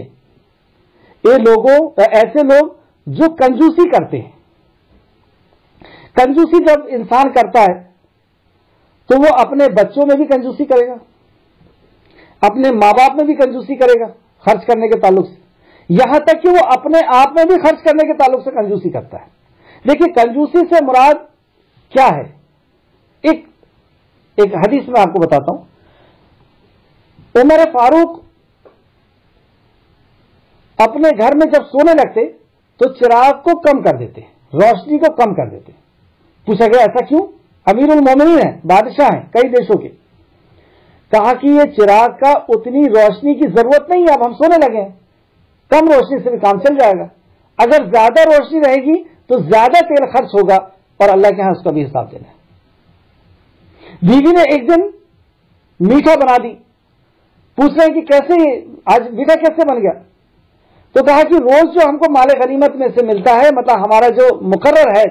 ایسے لوگ جو کنجوسی کرتے ہیں، کنجوسی جب انسان کرتا ہے تو وہ اپنے بچوں میں بھی کنجوسی کرے گا، اپنے ماں باپ میں بھی کنجوسی کرے گا خرچ کرنے کے تعلق سے، یہاں تک کہ وہ اپنے آپ میں بھی خرچ کرنے کے تعلق سے کنجوسی کرتا ہے. دیکھیے کنجوسی سے مراد کیا ہے؟ ایک حدیث میں آپ کو بتاتا ہوں. عمر فاروق اپنے گھر میں جب سونے لگتے تو چراغ کو کم کر دیتے، روشنی کو کم کر دیتے. پوچھا گیا ایسا کیوں؟ امیر المومنین ہیں، بادشاہ ہیں کئی دیشوں کے. کہا کہ یہ چراغ کا اتنی روشنی کی ضرورت نہیں ہے، اب ہم سونے لگے ہیں، کم روشنی سے بھی کام چل جائے گا. اگر زیادہ روشنی رہے گی تو زیادہ تیل خرچ ہوگا اور اللہ کے ہاں اس کا بھی حساب دینا ہے. بیوی نے ایک دن میٹھا بنا دی. پوچھ رہے ہیں کہ کیسے آج میٹھا کیسے بن گیا؟ تو کہا کہ روز جو ہم کو مال غنیمت میں سے ملتا ہے، مطلب ہمارا جو مقرر ہے،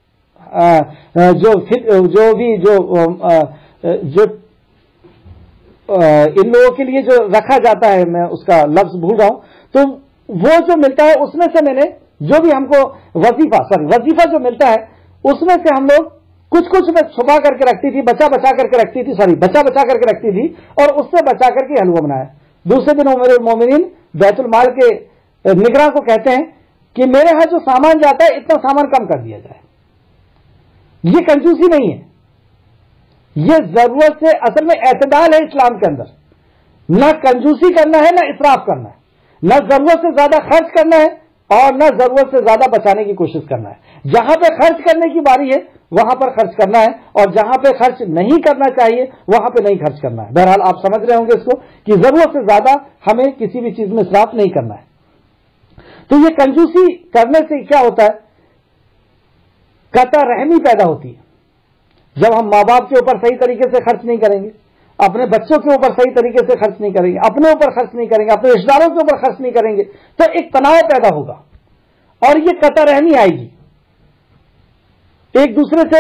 ان لوگوں کے لیے جو رکھا جاتا ہے، میں اس کا لفظ بھول رہا ہوں، تو وہ جو ملتا ہے اس میں سے میں نے جو بھی ہم کو وظیفہ جو ملتا ہے اس میں سے ہم لوگ کچھ میں چھپا کر کے رکھتی تھی، بچا کر کے رکھتی تھی اور اس سے بچا کر کے حلوہ بنایا. دوسرے دن امیر المومنین بیت المال کے نگراں کو کہتے ہیں کہ میرے ہاں جو سامان جاتا ہے اتنا سامان کم کر دیا جائے. یہ کنجوسی نہیں ہے، یہ ضرورت سے، اصل میں اعتدال ہے اسلام کے اندر. نہ کنجوسی کرنا ہے، نہ اسراف کرنا ہے، نہ ضرورت سے زیادہ خرچ کرنا ہے اور نہ ضرورت سے زیادہ بچانے کی کوشش کرنا ہے. جہاں پہ خرچ کرنے کی باری ہے وہاں پر خرچ کرنا ہے, اور جہاں پہ خرچ نہیں کرنا چاہیے وہاں پہ نہیں خرچ کرنا ہے. بہرحال آپ سمجھ رہے ہوں گے اس کو کہ ضرورت سے زیادہ ہمیں کسی بھی چیز میں اسراف نہیں کرنا ہے. تو یہ کنجوسی کرنے سے کیا ہوتا ہے, قطع رحمی پیدا ہوتی ہے. جب ہم ماں باپ کے اوپر صحیح طریقے سے خرچ نہیں کریں گے, اپنے بچوں کے اوپر صحیح طریقے سے خرچ نہیں کریں گے, اپنے اوپر خرچ نہیں کریں گے, اپنے رشتہ داروں کے اوپر خرچ نہیں کریں گے, تو ایک تناؤ پیدا ہوگا اور یہ قطع رحمی آئے گی. ایک دوسرے سے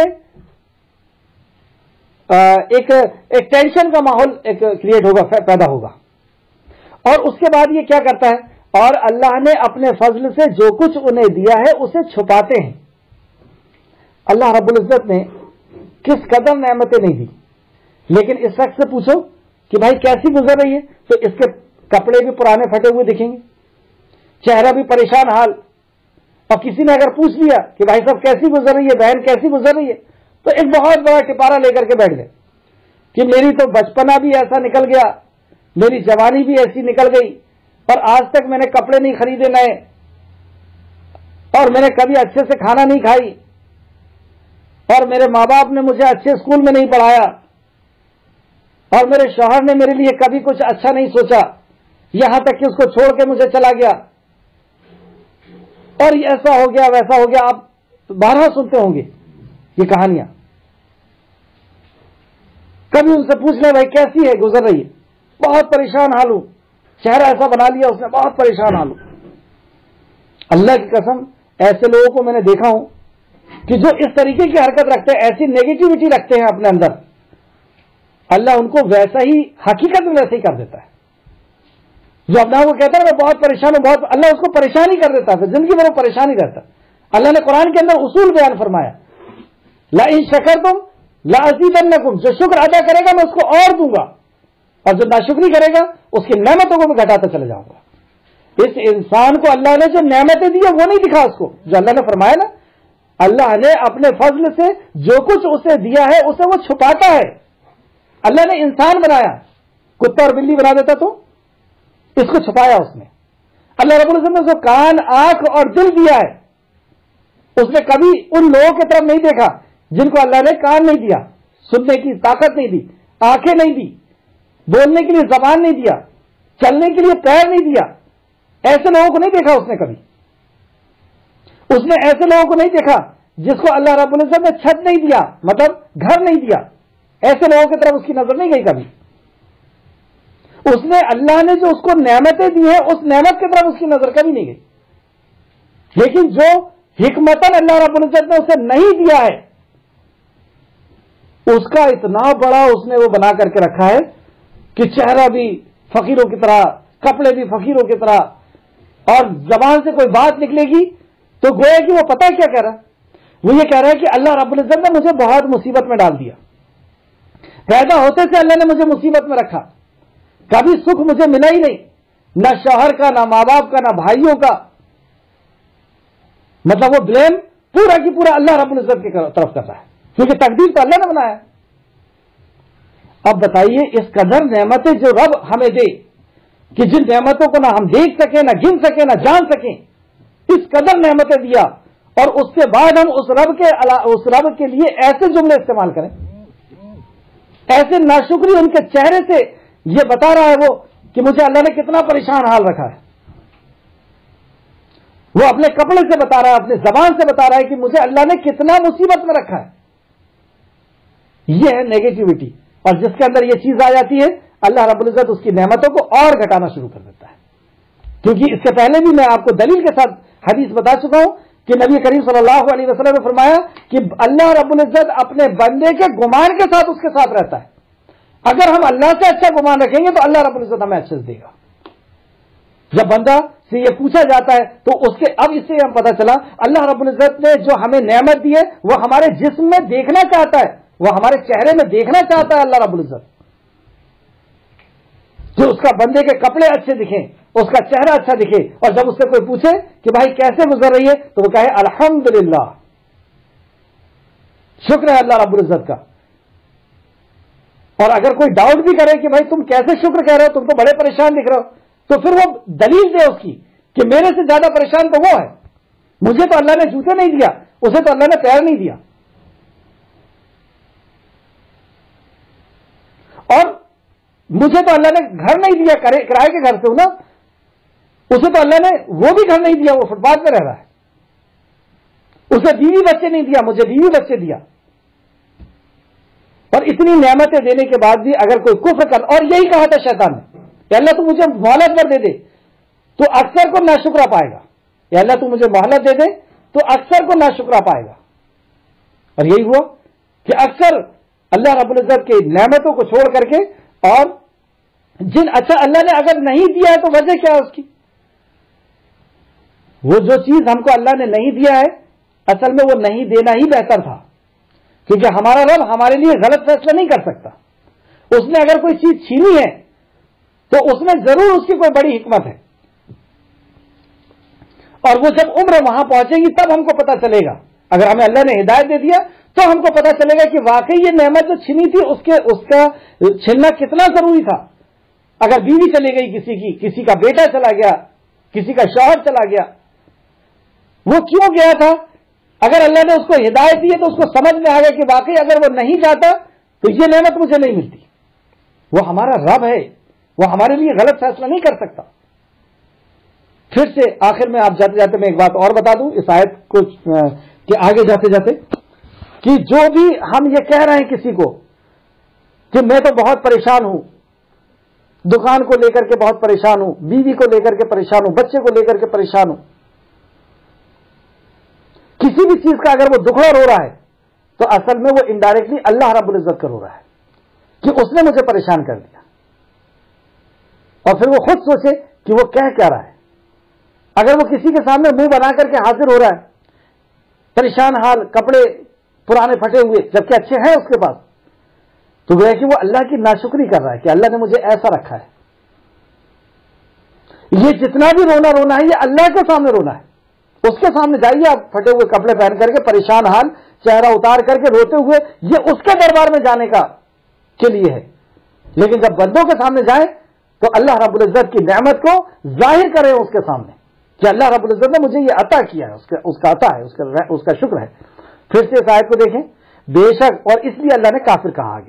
ایک ٹینشن کا ماحول کریٹ ہوگا, پیدا ہوگا. اور اس کے بعد یہ کیا کرتا ہے, اور اللہ نے اپنے فضل سے جو کچھ انہیں دیا ہے اسے چھپاتے ہیں. اللہ رب العزت نے کس قدر نعمتیں نہیں دی, لیکن اس شخص سے پوچھو کہ بھائی کیسی گزر رہی ہے, تو اس کے کپڑے بھی پرانے پھٹے ہوئے دکھیں گے, چہرہ بھی پریشان حال. اور کسی نے اگر پوچھ لیا کہ بھائی صاحب کیسی گزر رہی ہے, بہن کیسی گزر رہی ہے, تو ایک بہت بڑا ٹپارا لے کر کے بیٹھ گئے کہ میری تو بچپنا بھی ایسا نکل گیا, میری جوانی بھی ایسی نکل گئی, اور آج تک میں نے کپڑے نہیں خریدے نئے, اور میں نے کبھی اچھے سے کھانا نہیں کھائی, اور میرے ماں باپ نے مجھے اچھے اسکول میں نہیں پڑھایا, اور میرے شوہر نے میرے لیے کبھی کچھ اچھا نہیں سوچا, یہاں تک کہ اس کو چھوڑ کے مجھے چلا گیا, اور یہ ایسا ہو گیا ویسا ہو گیا. آپ بارہا سنتے ہوں گے یہ کہانیاں. کبھی ان سے پوچھ لیں بھائی کیسی ہے گزر رہی ہے, بہت پریشان حال ہوں, چہرہ ایسا بنا لیا اس نے, بہت پریشان حال ہوں. اللہ کی قسم ایسے لوگوں کو میں نے دیکھا ہوں کہ جو اس طریقے کی حرکت رکھتے ہیں, ایسی نیگیٹیوٹی رکھتے ہیں اپنے اندر, اللہ ان کو ویسا ہی حقیقت میں ویسے ہی کر دیتا ہے. جو اپنا وہ کہتا ہے میں بہت پریشان ہوں, بہت, اللہ اس کو پریشان ہی کر دیتا ہے, زندگی میں وہ پریشان ہی رہتا. اللہ نے قرآن کے اندر اصول بیان فرمایا, لئن شکرتم لأزیدنکم, جو شکر ادا کرے گا میں اس کو اور دوں گا, اور جو ناشکری کرے گا اس کی نعمتوں کو میں گھٹاتا چلا جاؤں گا. اس انسان کو اللہ نے جو نعمتیں دی وہ نہیں دکھا اس کو, جو اللہ نے فرمایا نا, اللہ نے اپنے فضل سے جو کچھ اسے دیا ہے اسے وہ چھپاتا ہے. اللہ نے انسان بنایا, کتا اور بلی بنا دیتا تو اس کو چھپایا اس نے. اللہ رب العزت نے اس کو کان, آنکھ اور دل دیا ہے, اس نے کبھی ان لوگوں کی طرف نہیں دیکھا جن کو اللہ نے کان نہیں دیا, سننے کی طاقت نہیں دی, آنکھیں نہیں دی, بولنے کے لیے زبان نہیں دیا, چلنے کے لیے پیر نہیں دیا. ایسے لوگوں کو نہیں دیکھا اس نے کبھی. اس نے ایسے لوگوں کو نہیں دیکھا جس کو اللہ رب العزت نے چھت نہیں دیا, مطلب گھر نہیں دیا. ایسے لوگوں کی طرف اس کی نظر نہیں گئی کبھی. اس نے, اللہ نے جو اس کو نعمتیں دی ہیں اس نعمت کی طرف اس کی نظر کبھی نہیں گئی. لیکن جو حکمتاً اللہ رب العزت نے اسے نہیں دیا ہے اس کا اتنا بڑا اس نے وہ بنا کر کے رکھا ہے کہ چہرہ بھی فقیروں کی طرح, کپڑے بھی فقیروں کی طرح, اور زبان سے کوئی بات نکلے گی تو گویا کہ وہ پتہ کیا کہہ رہا ہے, وہ یہ کہہ رہا ہے کہ اللہ رب العزت نے مجھے بہت مصیبت میں ڈال دیا. پیدا ہوتے سے اللہ نے مجھے مصیبت میں رکھا, کبھی سکھ مجھے ملا ہی نہیں, نہ شوہر کا, نہ ماں باپ کا, نہ بھائیوں کا. مطلب وہ بلیم پورا کی پورا اللہ رب العزت کی طرف کر رہا ہے, کیونکہ تقدیر تو اللہ نے بنایا. اب بتائیے اس قدر نعمتیں جو رب ہمیں دے کہ جن نعمتوں کو نہ ہم دیکھ سکیں, نہ گن سکیں, نہ جان سکیں, اس قدر نعمتیں دیا, اور اس کے بعد ہم اس رب کے لیے ایسے جملے استعمال کریں, ایسے ناشکری ان کے چہرے سے یہ بتا رہا ہے وہ کہ مجھے اللہ نے کتنا پریشان حال رکھا ہے. وہ اپنے کپڑے سے بتا رہا ہے, اپنے زبان سے بتا رہا ہے کہ مجھے اللہ نے کتنا مصیبت میں رکھا ہے. یہ ہے نیگیٹیوٹی, اور جس کے اندر یہ چیز آ جاتی ہے اللہ رب العزت اس کی نعمتوں کو اور گھٹانا شروع کر دیتا ہے. کیونکہ اس سے پہلے بھی میں آپ کو دلیل کے ساتھ حدیث بتا چکا ہوں کہ نبی کریم صلی اللہ علیہ وسلم نے فرمایا کہ اللہ رب العزت اپنے بندے کے گمان کے ساتھ اس کے ساتھ رہتا ہے. اگر ہم اللہ سے اچھا گمان رکھیں گے تو اللہ رب العزت ہمیں اچھا دے گا. جب بندہ سے یہ پوچھا جاتا ہے تو اس کے, اب اس سے ہم پتہ چلا اللہ رب العزت نے جو ہمیں نعمت دی ہے وہ ہمارے جسم میں دیکھنا چاہتا ہے, وہ ہمارے چہرے میں دیکھنا چاہتا ہے اللہ رب العزت. جو اس کا بندے کے کپڑے اچھے دکھیں, اس کا چہرہ اچھا دکھے, اور جب اس سے کوئی پوچھے کہ بھائی کیسے گزر رہی ہے تو وہ کہے الحمدللہ, شکر ہے اللہ رب العزت کا. اور اگر کوئی ڈاؤٹ بھی کرے کہ بھائی تم کیسے شکر کہہ رہے ہو, تم تو بڑے پریشان دکھ رہے ہو, تو پھر وہ دلیل دے اس کی کہ میرے سے زیادہ پریشان تو وہ ہے. مجھے تو اللہ نے جوتے نہیں دیا, اسے تو اللہ نے پیر نہیں دیا. اور مجھے تو اللہ نے گھر نہیں دیا, کرائے کے گھر سے ہوں نا, اسے تو اللہ نے وہ بھی گھر نہیں دیا, وہ فٹ پاتھ پہ رہ رہا ہے. اسے بیوی بچے نہیں دیا, مجھے بیوی بچے دیا. اور اتنی نعمتیں دینے کے بعد بھی اگر کوئی کفر کر, اور یہی کہا تھا شیطان نے کہ اللہ تو مجھے مہلت پر دے دے تو اکثر کو ناشکرا پائے گا, یا اللہ تو مجھے مہلت دے دے تو اکثر کو ناشکرا پائے گا. اور یہی ہوا کہ اکثر اللہ رب العزت کی نعمتوں کو چھوڑ کر کے, اور اچھا اللہ نے اگر نہیں دیا ہے تو وجہ کیا ہے اس کی؟ وہ جو چیز ہم کو اللہ نے نہیں دیا ہے اصل میں وہ نہیں دینا ہی بہتر تھا, کیونکہ ہمارا رب ہمارے لیے غلط فیصلہ نہیں کر سکتا. اس نے اگر کوئی چیز چھینی ہے تو اس میں ضرور اس کی کوئی بڑی حکمت ہے, اور وہ جب عمر وہاں پہنچے گی تب ہم کو پتا چلے گا. اگر ہمیں اللہ نے ہدایت دے دیا تو ہم کو پتا چلے گا کہ واقعی یہ نعمت جو چھینی تھی اس کا چھیننا کتنا ضروری تھا. اگر بیوی چلی گئی کسی کا بیٹا چلا گیا, کسی کا شوہر چلا گیا, وہ کیوں گیا تھا؟ اگر اللہ نے اس کو ہدایت دی ہے تو اس کو سمجھ میں آ گیا کہ واقعی اگر وہ نہیں جاتا تو یہ نعمت مجھے نہیں ملتی. وہ ہمارا رب ہے, وہ ہمارے لیے غلط فیصلہ نہیں کر سکتا. پھر سے آخر میں آپ جاتے جاتے میں ایک بات اور بتا دوں اس آیت کو کہ آگے جاتے جاتے کہ جو بھی ہم یہ کہہ رہے ہیں کسی کو کہ میں تو بہت پریشان ہوں, دکان کو لے کر کے بہت پریشان ہوں, بیوی کو لے کر کے پریشان ہوں, بچے کو لے کر کے پریشان ہوں, کسی بھی چیز کا اگر وہ دکھڑا رو رہا ہے تو اصل میں وہ انڈائریکٹلی اللہ رب العزت کا رو رہا ہے کہ اس نے مجھے پریشان کر دیا. اور پھر وہ خود سوچے کہ وہ کہہ کیا رہا ہے. اگر وہ کسی کے سامنے منہ بنا کر کے حاضر ہو رہا ہے, پریشان حال, کپڑے پرانے پھٹے ہوئے جبکہ اچھے ہیں اس کے پاس, تو وہ ہے کہ وہ اللہ کی ناشکری کر رہا ہے کہ اللہ نے مجھے ایسا رکھا ہے. یہ جتنا بھی رونا ہے یہ اللہ کے سامنے رونا ہے. اس کے سامنے جائیے آپ پھٹے ہوئے کپڑے پہن کر کے, پریشان حال, چہرہ اتار کر کے روتے ہوئے, یہ اس کے دربار میں جانے کے لیے ہے. لیکن جب بندوں کے سامنے جائیں تو اللہ رب العزت کی نعمت کو ظاہر کریں اس کے سامنے کہ اللہ رب العزت نے مجھے یہ عطا کیا ہے, اس کا عطا ہے, اس کا شکر ہے. پھر سے اس آیت کو دیکھیں, بے شک, اور اس لیے اللہ نے کافر کہا آگے,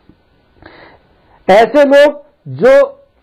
ایسے لوگ جو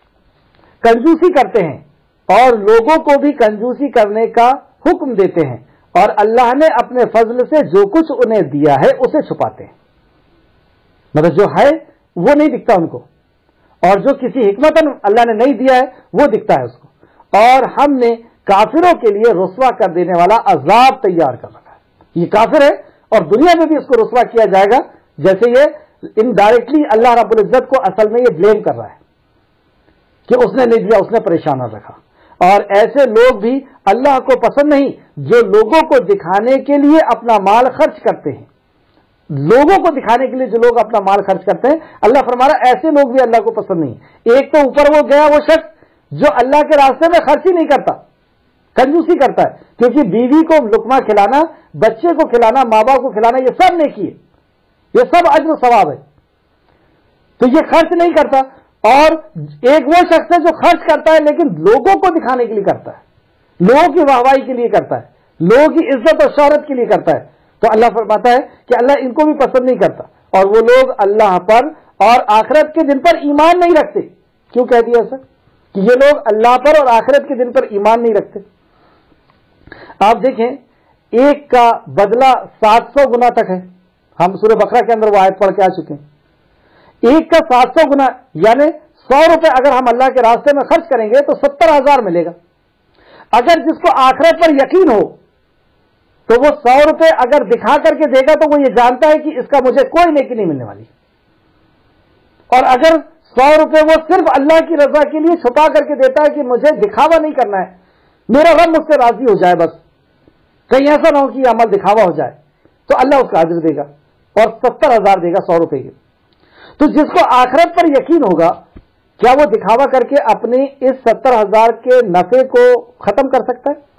کنجوسی کرتے ہیں اور لوگوں کو بھی کنجوسی کرنے کا حکم دیتے ہیں, اور اللہ نے اپنے فضل سے جو کچھ انہیں دیا ہے اسے چھپاتے ہیں. مطلب جو ہے وہ نہیں دکھتا ان کو, اور جو کسی حکمت اللہ نے نہیں دیا ہے وہ دکھتا ہے اس کو. اور ہم نے کافروں کے لیے رسوا کر دینے والا عذاب تیار کر رکھا ہے. یہ کافر ہے اور دنیا میں بھی اس کو رسوا کیا جائے گا, جیسے یہ انڈائریکٹلی اللہ رب العزت کو اصل میں یہ بلیم کر رہا ہے کہ اس نے نہیں دیا, اس نے پریشان رکھا. اور ایسے لوگ بھی اللہ کو پسند نہیں جو لوگوں کو دکھانے کے لیے اپنا مال خرچ کرتے ہیں. لوگوں کو دکھانے کے لیے جو لوگ اپنا مال خرچ کرتے ہیں, اللہ فرما رہا ہے ایسے لوگ بھی اللہ کو پسند نہیں. ایک تو اوپر وہ گیا وہ شخص جو اللہ کے راستے میں خرچ ہی نہیں کرتا, کنجوسی کرتا ہے, کیونکہ بیوی کو لقمہ کھلانا, بچے کو کھلانا, ماں باپ کو کھلانا, یہ سب نیکی ہے, یہ سب اجر و ثواب ہے. تو یہ خرچ نہیں کرتا. اور ایک وہ شخص ہے جو خرچ کرتا ہے لیکن لوگوں کو دکھانے کے لیے کرتا ہے, لوگوں کی واہوائی کے لیے کرتا ہے, لوگوں کی عزت اور شہرت کے لیے کرتا ہے. تو اللہ فرماتا ہے کہ اللہ ان کو بھی پسند نہیں کرتا. اور وہ لوگ اللہ پر اور آخرت کے دن پر ایمان نہیں رکھتے. کیوں کہہ دیا ایسا کہ یہ لوگ اللہ پر اور آخرت کے دن پر ایمان نہیں رکھتے؟ آپ دیکھیں, ایک کا بدلہ 700 گنا تک ہے. ہم سورہ بقرہ کے اندر وہ آیت پڑھ کے آ چکے ہیں. ایک کا 700 گنا, یعنی 100 روپے اگر ہم اللہ کے راستے میں خرچ کریں گے تو 70,000 ملے گا. اگر جس کو آخرت پر یقین ہو تو وہ 100 روپے اگر دکھا کر کے دے گا تو وہ یہ جانتا ہے کہ اس کا مجھے کوئی نیکی نہیں ملنے والی. اور اگر 100 روپے وہ صرف اللہ کی رضا کے لیے چھپا کر کے دیتا ہے کہ مجھے دکھاوا نہیں کرنا ہے, میرا رب مجھ سے راضی ہو جائے, بس کہیں ایسا نہ ہو کہ یہ عمل دکھاوا ہو جائے, تو اللہ اس کا اجر دے گا اور 70,000 دے گا 100 روپے کے. تو جس کو آخرت پر یقین ہوگا, کیا وہ دکھاوا کر کے اپنے اس 70,000 کے نفع کو ختم کر سکتا ہے؟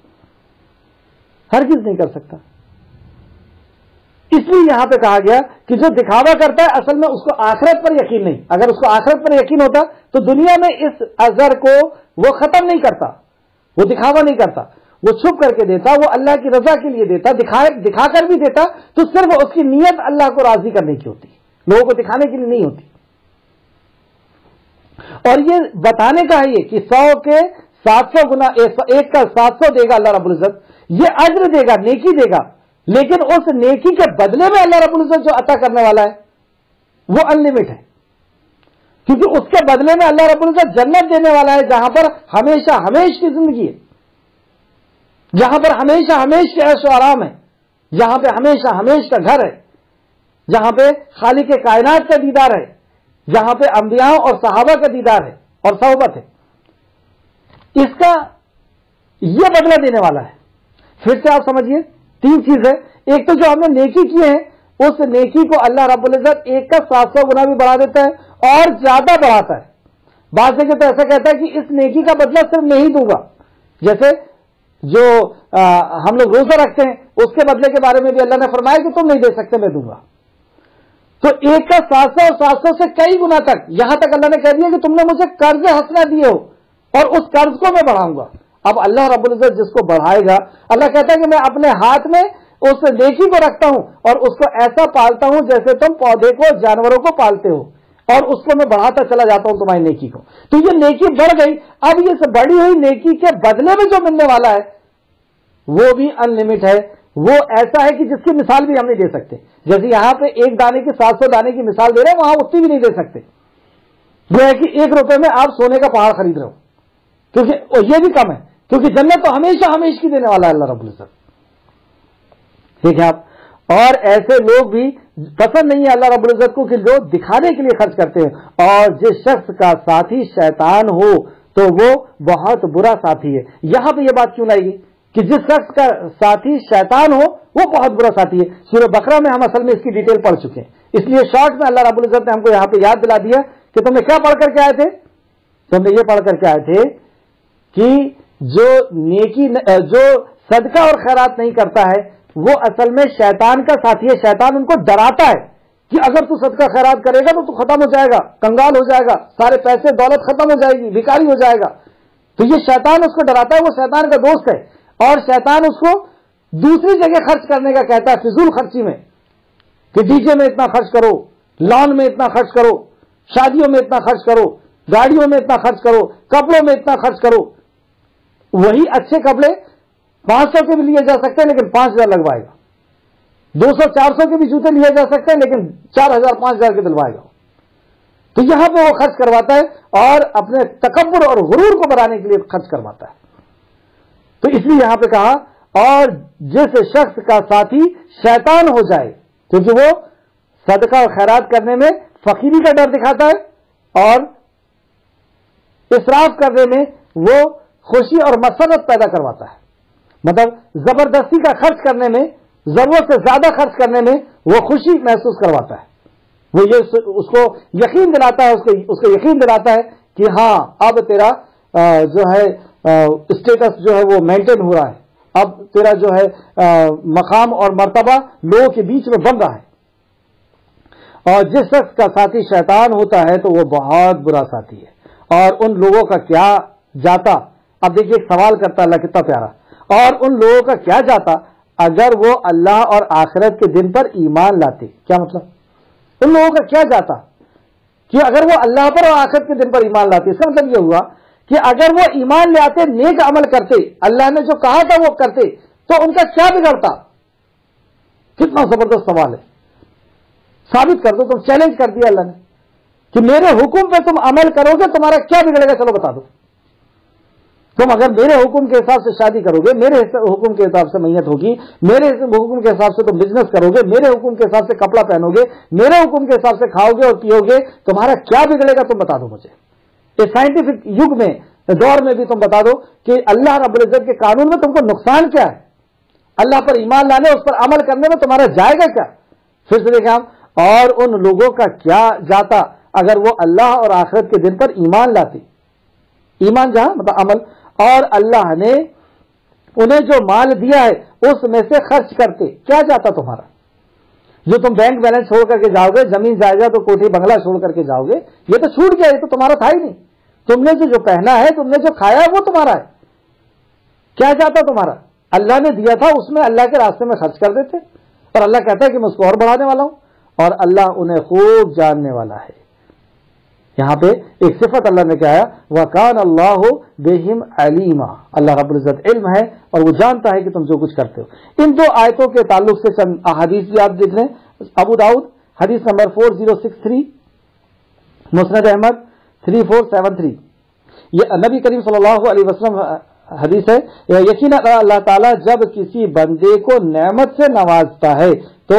ہرگز نہیں کر سکتا. اس لیے یہاں پہ کہا گیا کہ جو دکھاوا کرتا ہے اصل میں اس کو آخرت پر یقین نہیں. اگر اس کو آخرت پر یقین ہوتا تو دنیا میں اس اجر کو وہ ختم نہیں کرتا, وہ دکھاوا نہیں کرتا، وہ چھپ کر کے دیتا، وہ اللہ کی رضا کے لیے دیتا، دکھا کر بھی دیتا تو صرف اس کی نیت اللہ کو راضی کرنے کی ہوتی، لوگوں کو دکھانے کے لیے نہیں ہوتی۔ اور یہ بتانے کا ہے یہ کہ 100 کے 700 گنا، ایک کا 700 دے گا اللہ رب العزت، یہ اجر دے گا، نیکی دے گا، لیکن اس نیکی کے بدلے میں اللہ رب العزت جو عطا کرنے والا ہے وہ ان لمٹ ہے، کیونکہ اس کے بدلے میں اللہ رب العزت جنت دینے والا ہے، جہاں پر ہمیشہ ہمیش کی زندگی ہے، جہاں پر ہمیشہ ہمیش کے عیش و آرام ہے، جہاں پہ ہمیشہ ہمیش کا گھر ہے، جہاں پہ خالق کائنات کا دیدار ہے، جہاں پہ انبیاء اور صحابہ کا دیدار ہے اور صحبت ہے۔ اس کا یہ بدلہ دینے والا ہے۔ پھر سے آپ سمجھیے 3 چیزیں، ایک تو جو ہم نے نیکی کی ہے اس نیکی کو اللہ رب العزت 1 کا 700 گنا بھی بڑھا دیتا ہے اور زیادہ بڑھاتا ہے۔ بعض جگہ تو ایسا کہتا ہے کہ اس نیکی کا بدلہ صرف میں ہی دوں گا، جیسے جو ہم لوگ روزہ رکھتے ہیں اس کے بدلے کے بارے میں بھی اللہ نے فرمایا کہ تم نہیں دے سکتے، میں دوں گا۔ تو 1 کا 700 اور 700 سے کئی گنا تک، یہاں تک اللہ نے کہہ دیا کہ تم نے مجھے قرض حسنہ دیے ہو اور اس قرض کو میں بڑھاؤں گا۔ اب اللہ رب العزت جس کو بڑھائے گا، اللہ کہتا ہے کہ میں اپنے ہاتھ میں اس نیکی کو رکھتا ہوں اور اس کو ایسا پالتا ہوں جیسے تم پودے کو، جانوروں کو پالتے ہو، اور اس کو میں بڑھاتا چلا جاتا ہوں تمہاری نیکی کو۔ تو یہ نیکی بڑھ گئی۔ اب یہ بڑھی ہوئی نیکی کے بدلے میں جو ملنے والا ہے وہ بھی ان لمٹ ہے، وہ ایسا ہے کہ جس کی مثال بھی ہم نہیں دے سکتے۔ جیسے یہاں پہ 1 دانے کی 700 دانے کی مثال دے رہے ہیں، وہاں اتنی بھی نہیں دے سکتے۔ یہ ہے کہ 1 روپے میں آپ سونے کا پہاڑ خرید رہے ہو، کیونکہ یہ بھی کم ہے، کیونکہ جنت تو ہمیشہ ہمیش کی دینے والا ہے اللہ رب العزت۔ ٹھیک ہے آپ، اور ایسے لوگ بھی پسند نہیں ہے اللہ رب العزت کو کہ لوگ دکھانے کے لیے خرچ کرتے ہیں، اور جس شخص کا ساتھی شیطان ہو تو وہ بہت برا ساتھی ہے۔ یہاں پہ یہ بات کیوں لائے گی کہ جس شخص کا ساتھی شیطان ہو وہ بہت برا ساتھی ہے؟ سورہ بقرہ میں ہم اصل میں اس کی ڈیٹیل پڑھ چکے ہیں، اس لیے شارٹ میں اللہ رب العزت نے ہم کو یہاں پہ یاد دلا دیا کہ تم نے کیا پڑھ کر کے آئے تھے؟ تم نے یہ پڑھ کر کے آئے تھے کہ جو صدقہ اور خیرات نہیں کرتا ہے وہ اصل میں شیطان کا ساتھی ہے۔ شیطان ان کو ڈراتا ہے کہ اگر تو صدقہ خیرات کرے گا تو ختم ہو جائے گا، کنگال ہو جائے گا، سارے پیسے دولت ختم ہو جائے گی، بیکاری ہو جائے گا۔ تو یہ شیطان اس کو ڈراتا ہے، وہ شیطان کا دوست ہے، اور شیطان اس کو دوسری جگہ خرچ کرنے کا کہتا ہے، فضول خرچی میں، کہ ڈی جے میں اتنا خرچ کرو، لان میں اتنا خرچ کرو، شادیوں میں اتنا خرچ کرو، گاڑیوں میں اتنا خرچ کرو، کپڑوں میں اتنا خرچ کرو۔ وہی اچھے کپڑے 500 کے بھی لیے جا سکتے ہیں لیکن 5000 لگوائے گا، 200-400 کے بھی جوتے لیے جا سکتے ہیں لیکن 4000-5000 کے دلوائے گا۔ تو یہاں پہ وہ خرچ کرواتا ہے اور اپنے تکبر اور غرور کو بڑھانے کے لیے خرچ کرواتا ہے۔ تو اس لیے یہاں پہ کہا اور جس شخص کا ساتھی شیطان ہو جائے، کیونکہ وہ صدقہ اور خیرات کرنے میں فقیری کا ڈر دکھاتا ہے اور اسراف کرنے میں وہ خوشی اور مسرت پیدا کرواتا ہے، مطلب زبردستی کا خرچ کرنے میں، ضرورت سے زیادہ خرچ کرنے میں وہ خوشی محسوس کرواتا ہے۔ وہ یہ اس کو یقین دلاتا ہے، اس کو یقین دلاتا ہے کہ ہاں اب تیرا جو ہے اسٹیٹس جو ہے وہ مینٹین ہو رہا ہے، اب تیرا جو ہے مقام اور مرتبہ لوگوں کے بیچ میں بن رہا ہے۔ اور جس شخص کا ساتھی شیطان ہوتا ہے تو وہ بہت برا ساتھی ہے۔ اور ان لوگوں کا کیا جاتا، اب دیکھیے ایک سوال کرتا اللہ کتنا پیارا، اور ان لوگوں کا کیا جاتا اگر وہ اللہ اور آخرت کے دن پر ایمان لاتے۔ کیا مطلب؟ ان لوگوں کا کیا جاتا کہ اگر وہ اللہ پر اور آخرت کے دن پر ایمان لاتے، اس کا مطلب یہ ہوا کہ اگر وہ ایمان لے آتے، نیک عمل کرتے، اللہ نے جو کہا تھا وہ کرتے، تو ان کا کیا بگڑتا؟ کتنا زبردست سوال ہے، ثابت کر دو، تم چیلنج کر دیا اللہ نے کہ میرے حکم پہ تم عمل کرو گے تمہارا کیا بگڑے گا، چلو بتا دو۔ تم اگر میرے حکم کے حساب سے شادی کرو گے، میرے حکم کے حساب سے میت ہوگی، میرے حکم کے حساب سے تم بزنس کرو گے، میرے حکم کے حساب سے کپڑا پہنو گے، میرے حکم کے حساب سے کھاؤ گے اور پیو گے، تمہارا کیا بگڑے گا تم بتا دو مجھے۔ اس سائنٹیفک یگ میں، دور میں بھی تم بتا دو کہ اللہ رب العزت کے قانون میں تم کو نقصان کیا ہے، اللہ پر ایمان لانے، اس پر عمل کرنے میں تمہارا جائے گا کیا؟ پھر سے دیکھیں آپ، اور ان لوگوں کا کیا جاتا اگر وہ اللہ اور آخرت کے دن پر ایمان لاتے، ایمان جہاں مطلب عمل، اور اللہ نے انہیں جو مال دیا ہے اس میں سے خرچ کرتے، کیا جاتا تمہارا؟ جو تم بینک بیلنس چھوڑ کر کے جاؤ گے، زمین جائیداد تو کوٹھی بنگلہ چھوڑ کر کے جاؤ گے، یہ تو چھوٹ گیا، یہ تو تمہارا تھا ہی نہیں۔ تم نے جو پہنا ہے، تم نے جو کھایا ہے وہ تمہارا ہے، کیا چاہتا تمہارا؟ اللہ نے دیا تھا اس میں اللہ کے راستے میں خرچ کر دیتے، اور اللہ کہتا ہے کہ میں اس کو اور بڑھانے والا ہوں، اور اللہ انہیں خوب جاننے والا ہے۔ یہاں پہ ایک صفت اللہ نے کہا ہے وَكَانَ اللَّهُ بِهِمْ عَلِيمًا، اللہ رب العزت علم ہے اور وہ جانتا ہے کہ تم جو کچھ کرتے ہو۔ ان دو آیتوں کے تعلق سے چند احادیث بھی آپ دیکھ لیں۔ ابو داؤد حدیث نمبر 4063، مسند احمد 3473، یہ نبی کریم صلی اللہ علیہ وسلم حدیث ہے، یقیناً اللہ تعالیٰ جب کسی بندے کو نعمت سے نوازتا ہے تو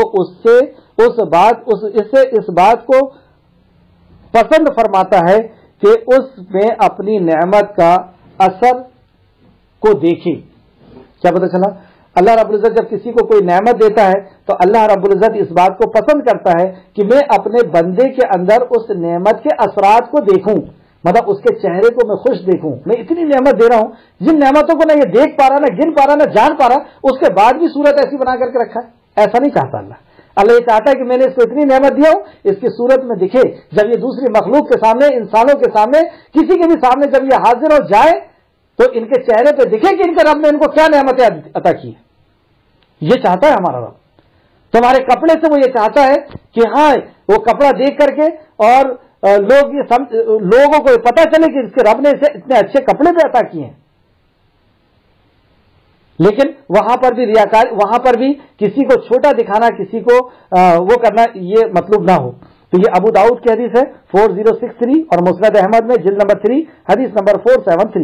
اس بات کو پسند فرماتا ہے کہ اس میں اپنی نعمت کا اثر کو دیکھے۔ کیا پتہ چلا؟ اللہ رب العزت جب کسی کو کوئی نعمت دیتا ہے تو اللہ رب العزت اس بات کو پسند کرتا ہے کہ میں اپنے بندے کے اندر اس نعمت کے اثرات کو دیکھوں، مطلب اس کے چہرے کو میں خوش دیکھوں۔ میں اتنی نعمت دے رہا ہوں، جن نعمتوں کو نہ یہ دیکھ پا رہا، نہ گن پا رہا، نہ جان پا رہا، اس کے بعد بھی صورت ایسی بنا کر کے رکھا ہے۔ ایسا نہیں چاہتا اللہ۔ اللہ یہ چاہتا ہے کہ میں نے اس کو اتنی نعمت دیا ہوں، اس کی صورت میں دکھے، جب یہ دوسری مخلوق کے سامنے، انسانوں کے سامنے، کسی کے بھی سامنے جب یہ حاضر ہو جائے تو ان کے چہرے پہ دکھے کہ ان کے رب نے ان کو کیا نعمتیں عطا کی ہیں۔ یہ چاہتا ہے ہمارا رب۔ تمہارے کپڑے سے وہ یہ چاہتا ہے کہ ہاں وہ کپڑا دیکھ کر کے اور لوگوں کو پتا چلے کہ اس کے رب نے اسے اتنے اچھے کپڑے بھی عطا کیے ہیں۔ لیکن وہاں پر بھی ریاکار، وہاں پر بھی کسی کو چھوٹا دکھانا، کسی کو وہ کرنا، یہ مطلوب نہ ہو۔ تو یہ ابو داؤد کی حدیث ہے 4063 اور مسند احمد میں جلد نمبر 3 حدیث نمبر 473۔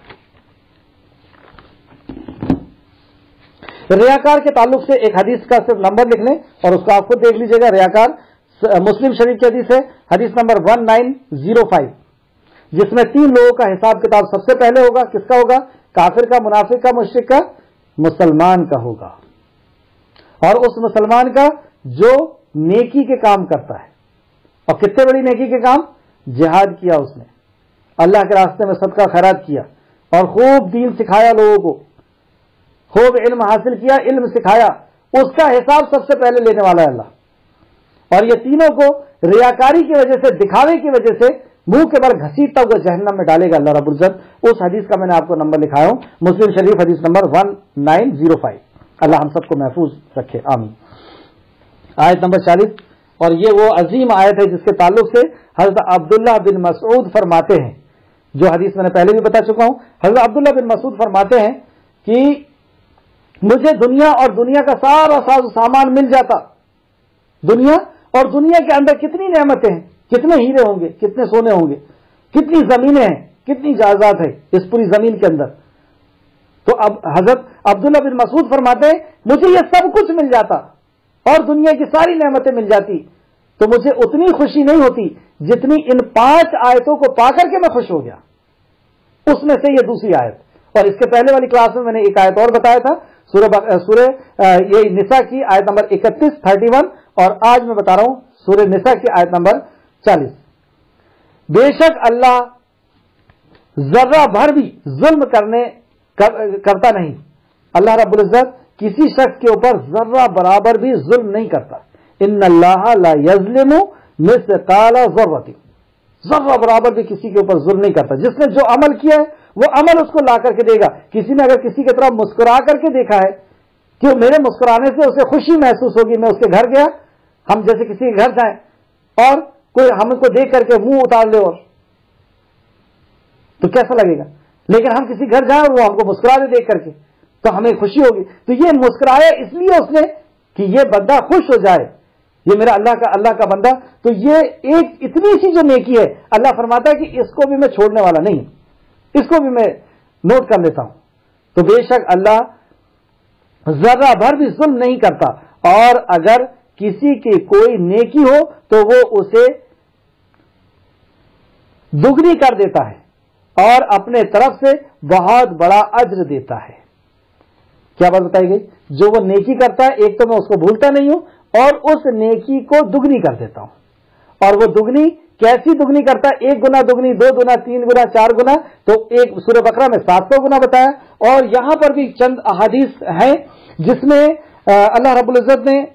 ریاکار کے تعلق سے ایک حدیث کا صرف نمبر لکھ لیں اور اس کو آپ خود دیکھ لیجئے گا۔ ریاکار مسلم شریف کی حدیث ہے، حدیث نمبر 1905، جس میں 3 لوگوں کا حساب کتاب سب سے پہلے ہوگا۔ کس کا ہوگا؟ کافر کا، منافق کا، مشرک کا، مسلمان کا ہوگا۔ اور اس مسلمان کا جو نیکی کے کام کرتا ہے، اور کتنے بڑی نیکی کے کام؟ جہاد کیا اس نے، اللہ کے راستے میں صدقہ خیرات کیا، اور خوب دین سکھایا لوگوں کو، خوب علم حاصل کیا، علم سکھایا، اس کا حساب سب سے پہلے لینے والا ہے اللہ۔ اور یہ تینوں کو ریاکاری کی وجہ سے، دکھاوے کی وجہ سے منہ کے بل گھسیٹتا ہوا جہنم میں ڈالے گا اللہ رب العزت۔ اس حدیث کا میں نے آپ کو نمبر لکھایا ہوں، مسلم شریف حدیث نمبر 1905۔ اللہ ہم سب کو محفوظ رکھے، آمین۔ آیت نمبر 40، اور یہ وہ عظیم آیت ہے جس کے تعلق سے حضرت عبداللہ بن مسعود فرماتے ہیں، جو حدیث میں نے پہلے بھی بتا چکا ہوں۔ حضرت عبداللہ بن مسعود فرماتے ہیں کہ مجھے دنیا اور دنیا کا سارا ساز و سامان مل جاتا، دنیا اور دنیا کے اندر کتنی نعمتیں ہیں، کتنے ہیرے ہوں گے، کتنے سونے ہوں گے، کتنی زمینیں ہیں، کتنی جائیداد ہے اس پوری زمین کے اندر۔ تو اب حضرت عبداللہ بن مسعود فرماتے ہیں مجھے یہ سب کچھ مل جاتا اور دنیا کی ساری نعمتیں مل جاتی تو مجھے اتنی خوشی نہیں ہوتی جتنی ان 5 آیتوں کو پا کر کے میں خوش ہو گیا۔ اس میں سے یہ دوسری آیت، اور اس کے پہلے والی کلاس میں نے ایک آیت اور بتایا تھا، سورہ یہ نساء کی آیت نمبر 31 اور آج میں بتا رہا ہوں سورہ نساء کی آیت نمبر 40۔ بے شک اللہ ذرہ بھر بھی ظلم کرتا نہیں، اللہ رب العزت کسی شخص کے اوپر ذرہ برابر بھی ظلم نہیں کرتا۔ ان اللہ لا یظلم مثقال ذرۃ، ذرہ برابر بھی کسی کے اوپر ظلم نہیں کرتا۔ جس نے جو عمل کیا ہے وہ عمل اس کو لا کر کے دے گا۔ کسی نے اگر کسی کی طرف مسکرا کر کے دیکھا ہے کہ میرے مسکرانے سے اسے خوشی محسوس ہوگی، میں اس کے گھر گیا، ہم جیسے کسی کے گھر جائیں اور کوئی ہم کو دیکھ کر کے منہ اتار لے اور تو کیسا لگے گا، لیکن ہم کسی گھر جائیں اور وہ ہم کو مسکرا دے دیکھ کر کے تو ہمیں خوشی ہوگی۔ تو یہ مسکرایا اس لیے اس نے کہ یہ بندہ خوش ہو جائے، یہ میرا اللہ کا بندہ۔ تو یہ ایک اتنی سی جو نیکی ہے، اللہ فرماتا ہے کہ اس کو بھی میں چھوڑنے والا نہیں، اس کو بھی میں نوٹ کر لیتا ہوں۔ تو بے شک اللہ ذرہ بھر بھی ظلم نہیں کرتا، اور اگر کسی کی کوئی نیکی ہو تو وہ اسے دگنی کر دیتا ہے اور اپنے طرف سے بہت بڑا اجر دیتا ہے۔ کیا بات بتائی گئی؟ جو وہ نیکی کرتا ہے، ایک تو میں اس کو بھولتا نہیں ہوں اور اس نیکی کو دگنی کر دیتا ہوں۔ اور وہ دگنی کیسی دگنی کرتا ہے؟ 1 گنا دگنی، 2 گنا، 3 گنا، 4 گنا، تو ایک سورہ بقرہ میں 700 گنا بتایا، اور یہاں پر بھی چند احادیث ہیں جس میں اللہ رب العزت نے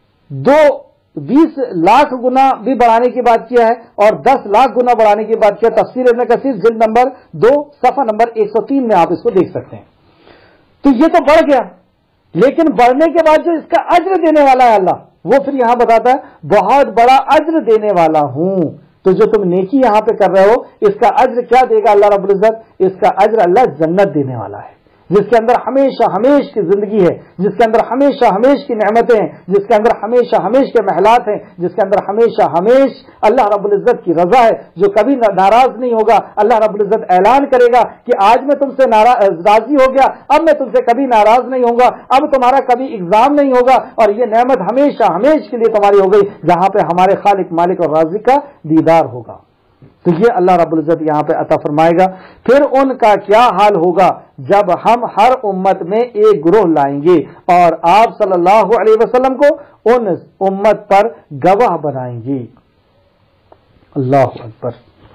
20 لاکھ گنا بھی بڑھانے کی بات کیا ہے اور 10 لاکھ گنا بڑھانے کی بات کیا۔ تفسیر ابن کثیر جلد نمبر 2 صفحہ نمبر 103 میں آپ اس کو دیکھ سکتے ہیں۔ تو یہ تو بڑھ گیا، لیکن بڑھنے کے بعد جو اس کا اجر دینے والا ہے اللہ، وہ پھر یہاں بتاتا ہے بہت بڑا اجر دینے والا ہوں. تو جو تم نیکی یہاں پہ کر رہے ہو اس کا اجر کیا دے گا اللہ رب العزت؟ اس کا اجر اللہ جنت دینے والا ہے، جس کے اندر ہمیشہ ہمیش کی زندگی ہے، جس کے اندر ہمیشہ ہمیش کی نعمتیں ہیں، جس کے اندر ہمیشہ ہمیش کے محلات ہیں، جس کے اندر ہمیشہ ہمیش اللہ رب العزت کی رضا ہے، جو کبھی ناراض نہیں ہوگا. اللہ رب العزت اعلان کرے گا کہ آج میں تم سے راضی ہو گیا، اب میں تم سے کبھی ناراض نہیں ہوں گا، اب تمہارا کبھی ایگزام نہیں ہوگا، اور یہ نعمت ہمیشہ ہمیش کے لیے تمہاری ہو گئی، جہاں پہ ہمارے خالق مالک اور رازق کا دیدار ہوگا. تو یہ اللہ رب العزت یہاں پہ عطا فرمائے گا. پھر ان کا کیا حال ہوگا جب ہم ہر امت میں ایک گروہ لائیں گے اور آپ صلی اللہ علیہ وسلم کو ان امت پر گواہ بنائیں گے. اللہ اکبر.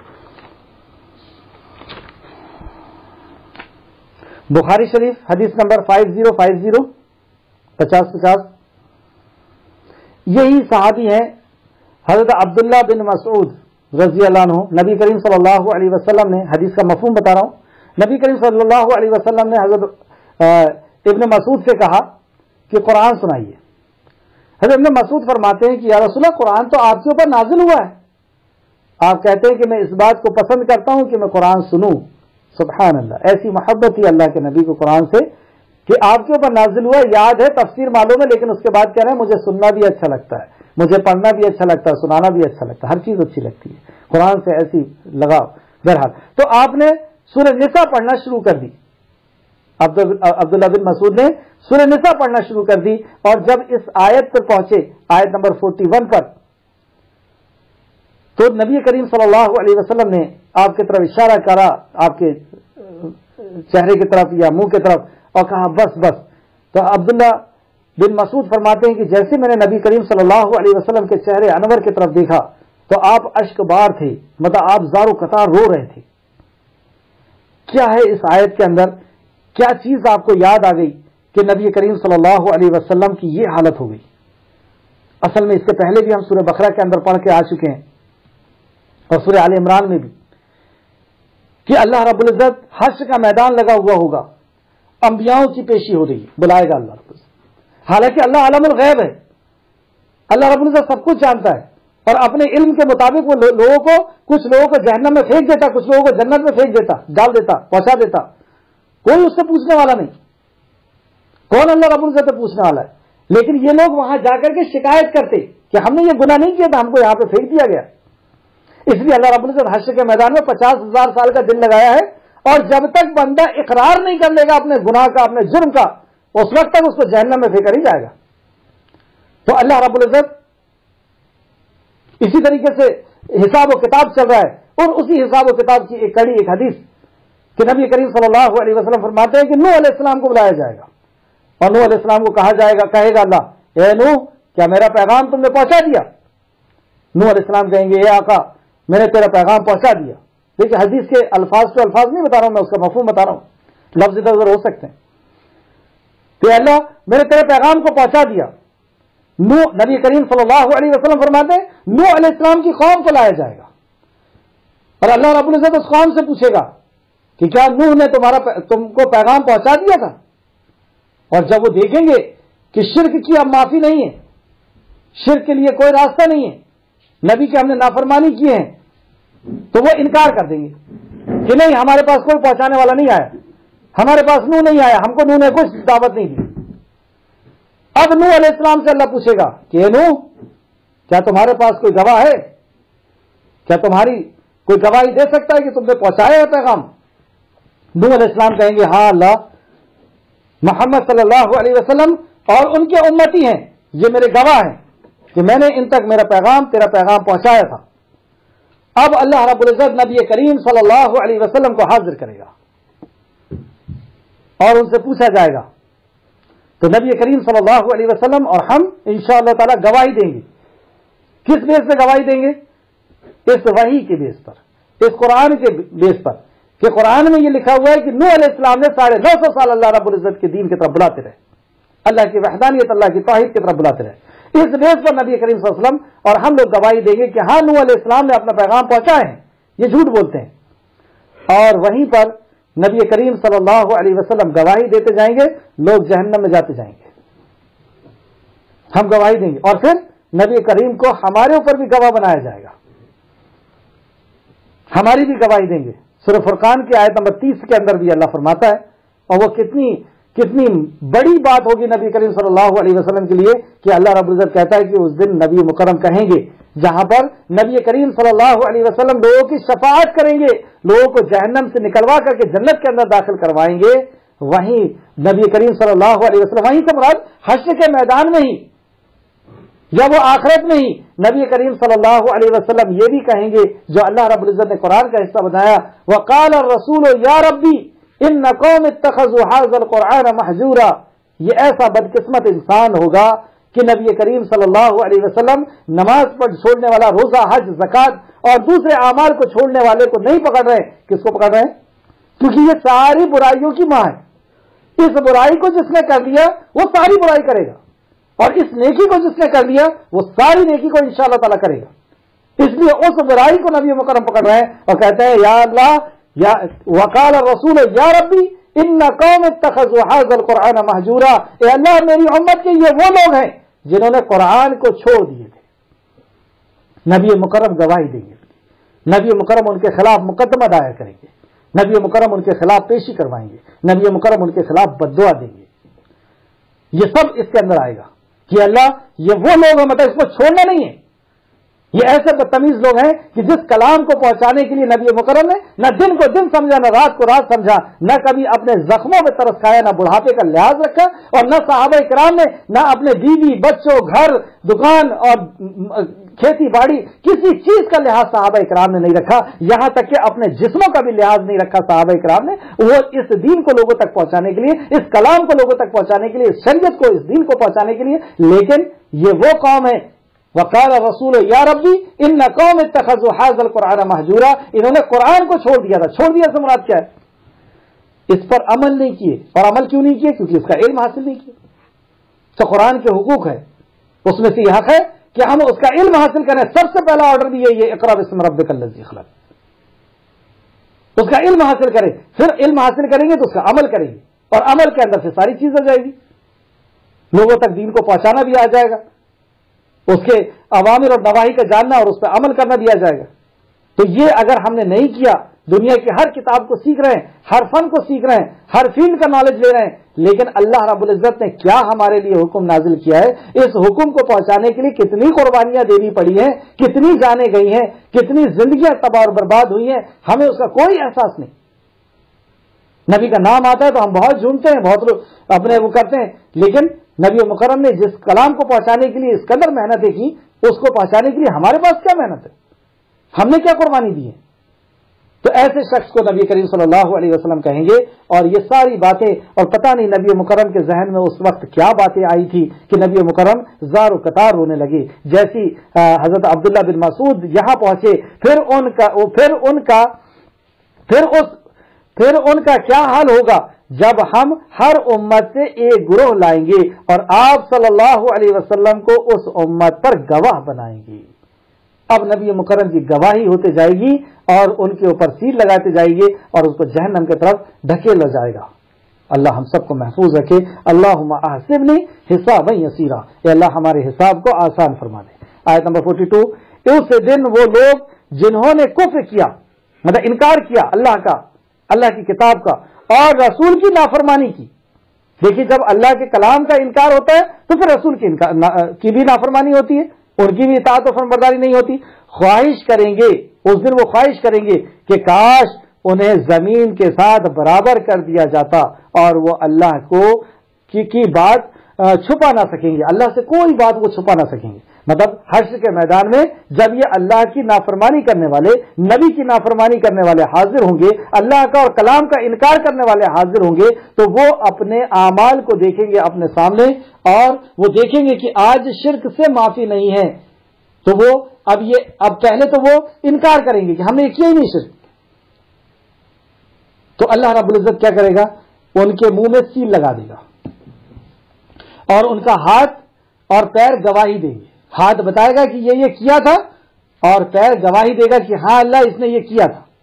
بخاری شریف حدیث نمبر 5050 50 یہی صحابی ہیں حضرت عبداللہ بن مسعود رضی اللہ عنہ. نبی کریم صلی اللہ علیہ وسلم نے، حدیث کا مفہوم بتا رہا ہوں، نبی کریم صلی اللہ علیہ وسلم نے حضرت ابن مسعود سے کہا کہ قرآن سنائیے. حضرت ابن مسعود فرماتے ہیں کہ یا رسول اللہ قرآن تو آپ کے اوپر نازل ہوا ہے. آپ کہتے ہیں کہ میں اس بات کو پسند کرتا ہوں کہ میں قرآن سنوں. سبحان اللہ، ایسی محبت تھی اللہ کے نبی کو قرآن سے کہ آپ کے اوپر نازل ہوا. یاد ہے، تفسیر معلوم ہے، لیکن اس کے بعد کہہ رہے ہیں مجھے سننا بھی اچھا لگتا ہے، مجھے پڑھنا بھی اچھا لگتا ہے، سنانا بھی اچھا لگتا ہے، ہر چیز اچھی لگتی ہے، قرآن سے ایسی لگاؤ. بہرحال تو آپ نے سورہ نساء پڑھنا شروع کر دی. عبداللہ بن مسعود نے سورہ نساء پڑھنا شروع کر دی، اور جب اس آیت پر پہنچے، آیت نمبر 41 پر، تو نبی کریم صلی اللہ علیہ وسلم نے آپ کی طرف اشارہ کرا، آپ کے چہرے کی طرف یا منہ کی طرف، اور کہا بس بس. تو عبداللہ بن مسعود فرماتے ہیں کہ جیسے میں نے نبی کریم صلی اللہ علیہ وسلم کے چہرے انور کی طرف دیکھا تو آپ اشک بار تھے، مطلب آپ زار و قطار رو رہے تھے. کیا ہے اس آیت کے اندر؟ کیا چیز آپ کو یاد آ گئی کہ نبی کریم صلی اللہ علیہ وسلم کی یہ حالت ہو گئی؟ اصل میں اس سے پہلے بھی ہم سورہ بقرہ کے اندر پڑھ کے آ چکے ہیں، اور سورہ آل عمران میں بھی، کہ اللہ رب العزت حشر کا میدان لگا ہوا ہوگا، انبیاؤں کی پیشی ہو رہی ہے، بلائے گا اللہ رب العزت. حالانکہ اللہ عالم الغیب ہے، اللہ رب العزت سب کچھ جانتا ہے، اور اپنے علم کے مطابق وہ لوگوں کو، کچھ لوگوں کو جہنم میں پھینک دیتا، کچھ لوگوں کو جنت میں پھینک دیتا، ڈال دیتا، پہنچا دیتا. کوئی اس سے پوچھنے والا نہیں. کون اللہ رب العزت سے پوچھنے والا ہے؟ لیکن یہ لوگ وہاں جا کر کے شکایت کرتے کہ ہم نے یہ گناہ نہیں کیا تھا، ہم کو یہاں پہ پھینک دیا گیا. اس لیے اللہ رب العزت حشر کے میدان میں 50,000 سال کا دن لگایا ہے، اور جب تک بندہ اقرار نہیں کر لے گا اپنے گناہ کا، اپنے جرم کا، اس وقت تک اس کو جہنم میں پھینکا نہیں جائے گا. تو اللہ رب العزت اسی طریقے سے حساب و کتاب چل رہا ہے، اور اسی حساب و کتاب کی ایک کڑی، ایک حدیث کہ نبی کریم صلی اللہ علیہ وسلم فرماتے ہیں کہ نوح علیہ السلام کو بلایا جائے گا، اور نوح علیہ السلام کو کہا جائے گا، کہے گا اللہ اے نوح کیا میرا پیغام تم نے پہنچا دیا؟ نوح علیہ السلام کہیں گے اے آقا میں نے تیرا پیغام پہنچا دیا. دیکھیے حدیث کے الفاظ تو الفاظ نہیں بتا رہا ہوں میں، اس کا مفہوم بتا رہا ہوں، لفظ ادھر ادھر ہو سکتے ہیں. کہ اللہ میں نے تیرے پیغام کو پہنچا دیا. نبی کریم صلی اللہ علیہ وسلم فرماتے ہیں نوح علیہ السلام کی قوم کو لایا جائے گا، اور اللہ رب العزت اس قوم سے پوچھے گا کہ کیا نوح نے تم کو پیغام پہنچا دیا تھا؟ اور جب وہ دیکھیں گے کہ شرک کی اب معافی نہیں ہے، شرک کے لیے کوئی راستہ نہیں ہے، نبی کے ہم نے نافرمانی کی ہے، تو وہ انکار کر دیں گے کہ نہیں ہمارے پاس کوئی پہنچانے والا نہیں آیا، ہمارے پاس نوح نہیں آیا، ہم کو نوح نے کچھ دعوت نہیں دی. اب نوح علیہ السلام سے اللہ پوچھے گا کہ نوح کیا تمہارے پاس کوئی گواہ ہے؟ کیا تمہاری کوئی گواہی دے سکتا ہے کہ تم نے پہنچایا ہے پیغام؟ نوح علیہ السلام کہیں گے ہاں اللہ، محمد صلی اللہ علیہ وسلم اور ان کے امتی ہیں، یہ میرے گواہ ہیں کہ میں نے ان تک میرا پیغام، تیرا پیغام پہنچایا تھا. اب اللہ رب العزت نبی کریم صلی اللہ علیہ وسلم کو حاضر کرے گا اور ان سے پوچھا جائے گا. تو نبی کریم صلی اللہ علیہ وسلم اور ہم انشاءاللہ تعالی گواہی دیں گے. کس بیس پہ گواہی دیں گے؟ اس وحی کے بیس پر، اس قرآن کے بیس پر، کہ قرآن میں یہ لکھا ہوا ہے کہ نوح علیہ السلام نے 950 سال اللہ رب العزت کے دین کی طرف بلاتے رہے، اللہ کی وحدانیت، اللہ کی توحید کی طرف بلاتے رہے. اس بیس پر نبی کریم صلی اللہ علیہ وسلم اور ہم لوگ گواہی دیں گے کہ ہاں نوح علیہ السلام نے اپنا پیغام پہنچائے ہیں، یہ جھوٹ بولتے ہیں. اور وہیں پر نبی کریم صلی اللہ علیہ وسلم گواہی دیتے جائیں گے، لوگ جہنم میں جاتے جائیں گے، ہم گواہی دیں گے، اور پھر نبی کریم کو ہمارے اوپر بھی گواہ بنایا جائے گا، ہماری بھی گواہی دیں گے۔ سورہ فرقان کی آیت نمبر 30 کے اندر بھی اللہ فرماتا ہے، اور وہ کتنی بڑی بات ہوگی نبی کریم صلی اللہ علیہ وسلم کے لیے کہ اللہ رب العزت کہتا ہے کہ اس دن نبی مکرم کہیں گے، جہاں پر نبی کریم صلی اللہ علیہ وسلم لوگوں کی شفاعت کریں گے، لوگوں کو جہنم سے نکلوا کر کے جنت کے اندر داخل کروائیں گے، وہیں نبی کریم صلی اللہ علیہ وسلم، وہیں سے مراد حشر کے میدان میں ہی یا وہ آخرت میں ہی نبی کریم صلی اللہ علیہ وسلم یہ بھی کہیں گے جو اللہ رب العزت نے قرآن کا حصہ بتایا، وقال الرسول یا ربی ان قوم اتخذوا هذا القرآن مہجورا۔ یہ ایسا بدقسمت انسان ہوگا کہ نبی کریم صلی اللہ علیہ وسلم نماز پڑھ چھوڑنے والا، روزہ، حج، زکات اور دوسرے اعمال کو چھوڑنے والے کو نہیں پکڑ رہے ہیں۔ کس کو پکڑ رہے ہیں؟ کیونکہ یہ ساری برائیوں کی ماں ہے۔ اس برائی کو جس نے کر لیا وہ ساری برائی کرے گا، اور اس نیکی کو جس نے کر لیا وہ ساری نیکی کو انشاءاللہ تعالیٰ کرے گا۔ اس لیے اس برائی کو نبی مکرم پکڑ رہے ہیں اور کہتے ہیں یا اللہ، یا وقال الرسول یا ربی ان قوم اتخذوا هذا القرآن مہجورا۔ اے اللہ، میری امت کے یہ وہ لوگ ہیں جنہوں نے قرآن کو چھوڑ دیے تھے۔ نبی مکرم گواہی دیں گے، نبی مکرم ان کے خلاف مقدمہ دائر کریں گے، نبی مکرم ان کے خلاف پیشی کروائیں گے، نبی مکرم ان کے خلاف بددعا دیں گے۔ یہ سب اس کے اندر آئے گا کہ اللہ یہ وہ لوگ ہیں، مطلب اس کو چھوڑنا نہیں ہے۔ یہ ایسے بدتمیز لوگ ہیں کہ جس کلام کو پہنچانے کے لیے نبی مکرم نے نہ دن کو دن سمجھا، نہ رات کو رات سمجھا، نہ کبھی اپنے زخموں میں ترس کھایا، نہ بڑھاپے کا لحاظ رکھا، اور نہ صحابہ کرام نے نہ اپنے بیوی بچوں، گھر، دکان اور کھیتی باڑی کسی چیز کا لحاظ صحابہ کرام نے نہیں رکھا، یہاں تک کہ اپنے جسموں کا بھی لحاظ نہیں رکھا صحابہ کرام نے۔ وہ اس دین کو لوگوں تک پہنچانے کے لیے، اس کلام کو لوگوں تک پہنچانے کے لیے، اس شریعت کو، اس دین کو پہنچانے کے لیے، لیکن یہ وہ قوم ہے وقال الرسول یا ربی ان قوم اتخذوا هذا القرآن مہجورا۔ انہوں نے قرآن کو چھوڑ دیا تھا۔ چھوڑ دیا سے مراد کیا ہے؟ اس پر عمل نہیں کیے، اور عمل کیوں نہیں کیے؟ کیونکہ اس کا علم حاصل نہیں کیا۔ تو قرآن کے حقوق ہے، اس میں سے یہ حق ہے کہ ہم اس کا علم حاصل کریں۔ سب سے پہلا آرڈر بھی ہے یہ اقرأ باسم ربک الذی خلق، اس کا علم حاصل کریں، پھر علم حاصل کریں گے تو اس کا عمل کریں گے، اور عمل کے اندر سے ساری چیز آ جائے گی، لوگوں تک دین کو پہنچانا بھی آ جائے گا، اس کے اوامر اور نواہی کا جاننا اور اس پہ عمل کرنا بھی آ جائے گا۔ تو یہ اگر ہم نے نہیں کیا، دنیا کی ہر کتاب کو سیکھ رہے ہیں، ہر فن کو سیکھ رہے ہیں، ہر فیلڈ کا نالج لے رہے ہیں، لیکن اللہ رب العزت نے کیا ہمارے لیے حکم نازل کیا ہے، اس حکم کو پہنچانے کے لیے کتنی قربانیاں دینی پڑی ہیں، کتنی جانیں گئی ہیں، کتنی زندگیاں تباہ اور برباد ہوئی ہیں، ہمیں اس کا کوئی احساس نہیں۔ نبی کا نام آتا ہے تو ہم بہت جھومتے ہیں، بہت اپنے وہ کرتے ہیں، لیکن نبی مکرم نے جس کلام کو پہنچانے کے لیے اس قدر محنتیں کی، اس کو پہنچانے کے لیے ہمارے پاس کیا محنت ہے، ہم نے کیا قربانی دی ہے؟ تو ایسے شخص کو نبی کریم صلی اللہ علیہ وسلم کہیں گے، اور یہ ساری باتیں، اور پتہ نہیں نبی مکرم کے ذہن میں اس وقت کیا باتیں آئی تھی کہ نبی مکرم زار و قطار رونے لگے۔ جیسی حضرت عبداللہ بن مسعود یہاں پہنچے، پھر ان کا کیا حال ہوگا جب ہم ہر امت سے ایک گروہ لائیں گے اور آپ صلی اللہ علیہ وسلم کو اس امت پر گواہ بنائیں گے۔ اب نبی مکرم کی گواہی ہوتے جائے گی اور ان کے اوپر سیل لگاتے جائے گی اور اس کو جہنم کی طرف دھکیلا جائے گا۔ اللہ ہم سب کو محفوظ رکھے۔ اللہم احسبنی حسابا یسیرا، اے اللہ ہمارے حساب کو آسان فرما دے۔ آیت نمبر 42، اس دن وہ لوگ جنہوں نے کفر کیا، مطلب انکار کیا اللہ کا، اللہ کی کتاب کا اور رسول کی نافرمانی کی۔ دیکھیے جب اللہ کے کلام کا انکار ہوتا ہے تو پھر رسول کی بھی نافرمانی ہوتی ہے، ان کی بھی اطاعت و فرمانبرداری نہیں ہوتی۔ خواہش کریں گے، اس دن وہ خواہش کریں گے کہ کاش انہیں زمین کے ساتھ برابر کر دیا جاتا، اور وہ اللہ کو کی بات چھپا نہ سکیں گے، اللہ سے کوئی بات وہ چھپا نہ سکیں گے۔ مطلب حشر کے میدان میں جب یہ اللہ کی نافرمانی کرنے والے، نبی کی نافرمانی کرنے والے حاضر ہوں گے، اللہ کا اور کلام کا انکار کرنے والے حاضر ہوں گے، تو وہ اپنے اعمال کو دیکھیں گے اپنے سامنے، اور وہ دیکھیں گے کہ آج شرک سے معافی نہیں ہے، تو وہ اب پہلے تو وہ انکار کریں گے کہ ہم نے کیا ہی نہیں شرک۔ تو اللہ رب العزت کیا کرے گا؟ ان کے منہ میں سیل لگا دے گا، اور ان کا ہاتھ اور پیر گواہی دیں گے۔ ہاتھ بتائے گا کہ یہ کیا تھا، اور پیر گواہی دے گا کہ ہاں اللہ اس نے یہ کیا تھا۔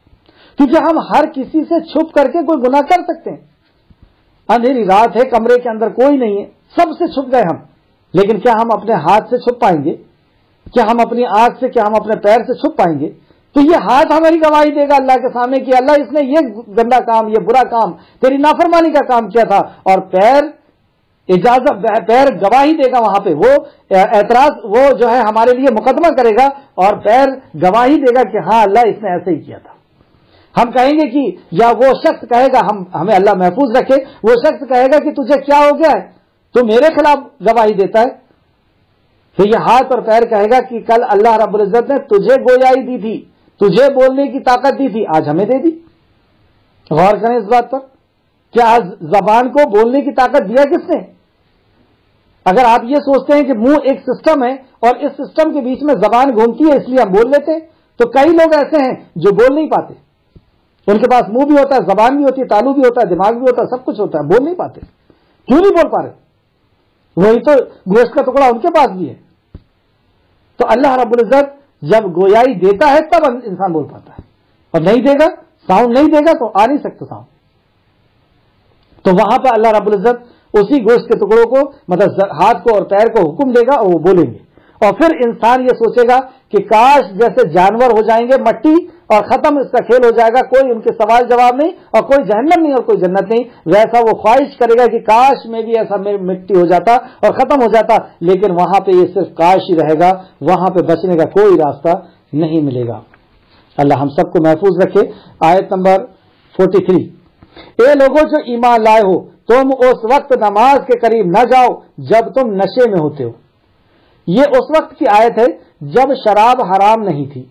کیونکہ ہم ہر کسی سے چھپ کر کے کوئی گناہ کر سکتے ہیں. اندھیری رات ہے, کمرے کے اندر کوئی نہیں ہے, سب سے چھپ گئے ہم, لیکن کیا ہم اپنے ہاتھ سے چھپ پائیں گے؟ کیا ہم اپنی آنکھ سے, کیا ہم اپنے پیر سے چھپ پائیں گے؟ تو یہ ہاتھ ہماری گواہی دے گا اللہ کے سامنے کہ اللہ اس نے یہ گندا کام, یہ برا کام, تیری نافرمانی کا کام کیا تھا, اور پیر اجازت, پیر گواہی دے گا وہاں پہ, وہ اعتراض, وہ جو ہے ہمارے لیے مقدمہ کرے گا, اور پیر گواہی دے گا کہ ہاں اللہ اس نے ایسے ہی کیا تھا. ہم کہیں گے کہ, یا وہ شخص کہے گا, ہمیں اللہ محفوظ رکھے, وہ شخص کہے گا کہ تجھے کیا ہو گیا ہے, تو میرے خلاف گواہی دیتا ہے. تو یہ ہاتھ اور پیر کہے گا کہ کل اللہ رب العزت نے تجھے گویائی دی تھی, تجھے بولنے کی طاقت دی تھی, آج ہمیں دے دی. غور کریں اس بات پر, کیا آج زبان کو بولنے کی طاقت دیا کس نے؟ اگر آپ یہ سوچتے ہیں کہ منہ ایک سسٹم ہے اور اس سسٹم کے بیچ میں زبان گھومتی ہے اس لیے ہم بول لیتے ہیں, تو کئی لوگ ایسے ہیں جو بول نہیں پاتے. ان کے پاس منہ بھی ہوتا ہے, زبان بھی ہوتی ہے, تالو بھی ہوتا ہے, دماغ بھی ہوتا ہے, سب کچھ ہوتا ہے, بول نہیں پاتے. کیوں نہیں بول پا رہے؟ وہی تو گوشت کا ٹکڑا ان کے پاس بھی ہے. تو اللہ رب العزت جب گویائی دیتا ہے تب انسان بول پاتا ہے, اور نہیں دے گا, ساؤنڈ نہیں دے گا تو آ نہیں سکتا ساؤنڈ. تو وہاں پہ اللہ رب العزت اسی گوشت کے ٹکڑوں کو, مطلب ہاتھ کو اور پیر کو حکم دے گا اور وہ بولیں گے. اور پھر انسان یہ سوچے گا کہ کاش جیسے جانور ہو جائیں گے مٹی, اور ختم اس کا کھیل ہو جائے گا, کوئی ان کے سوال جواب نہیں, اور کوئی جہنم نہیں اور کوئی جنت نہیں. ویسا وہ خواہش کرے گا کہ کاش میں بھی ایسا مٹی ہو جاتا اور ختم ہو جاتا, لیکن وہاں پہ یہ صرف کاش ہی رہے گا, وہاں پہ بچنے کا کوئی راستہ نہیں ملے گا. اللہ ہم سب کو محفوظ رکھے. آیت نمبر 43, اے لوگوں جو ایمان لائے ہو, تم اس وقت نماز کے قریب نہ جاؤ جب تم نشے میں ہوتے ہو. یہ اس وقت کی آیت ہے جب شراب حرام نہیں تھی.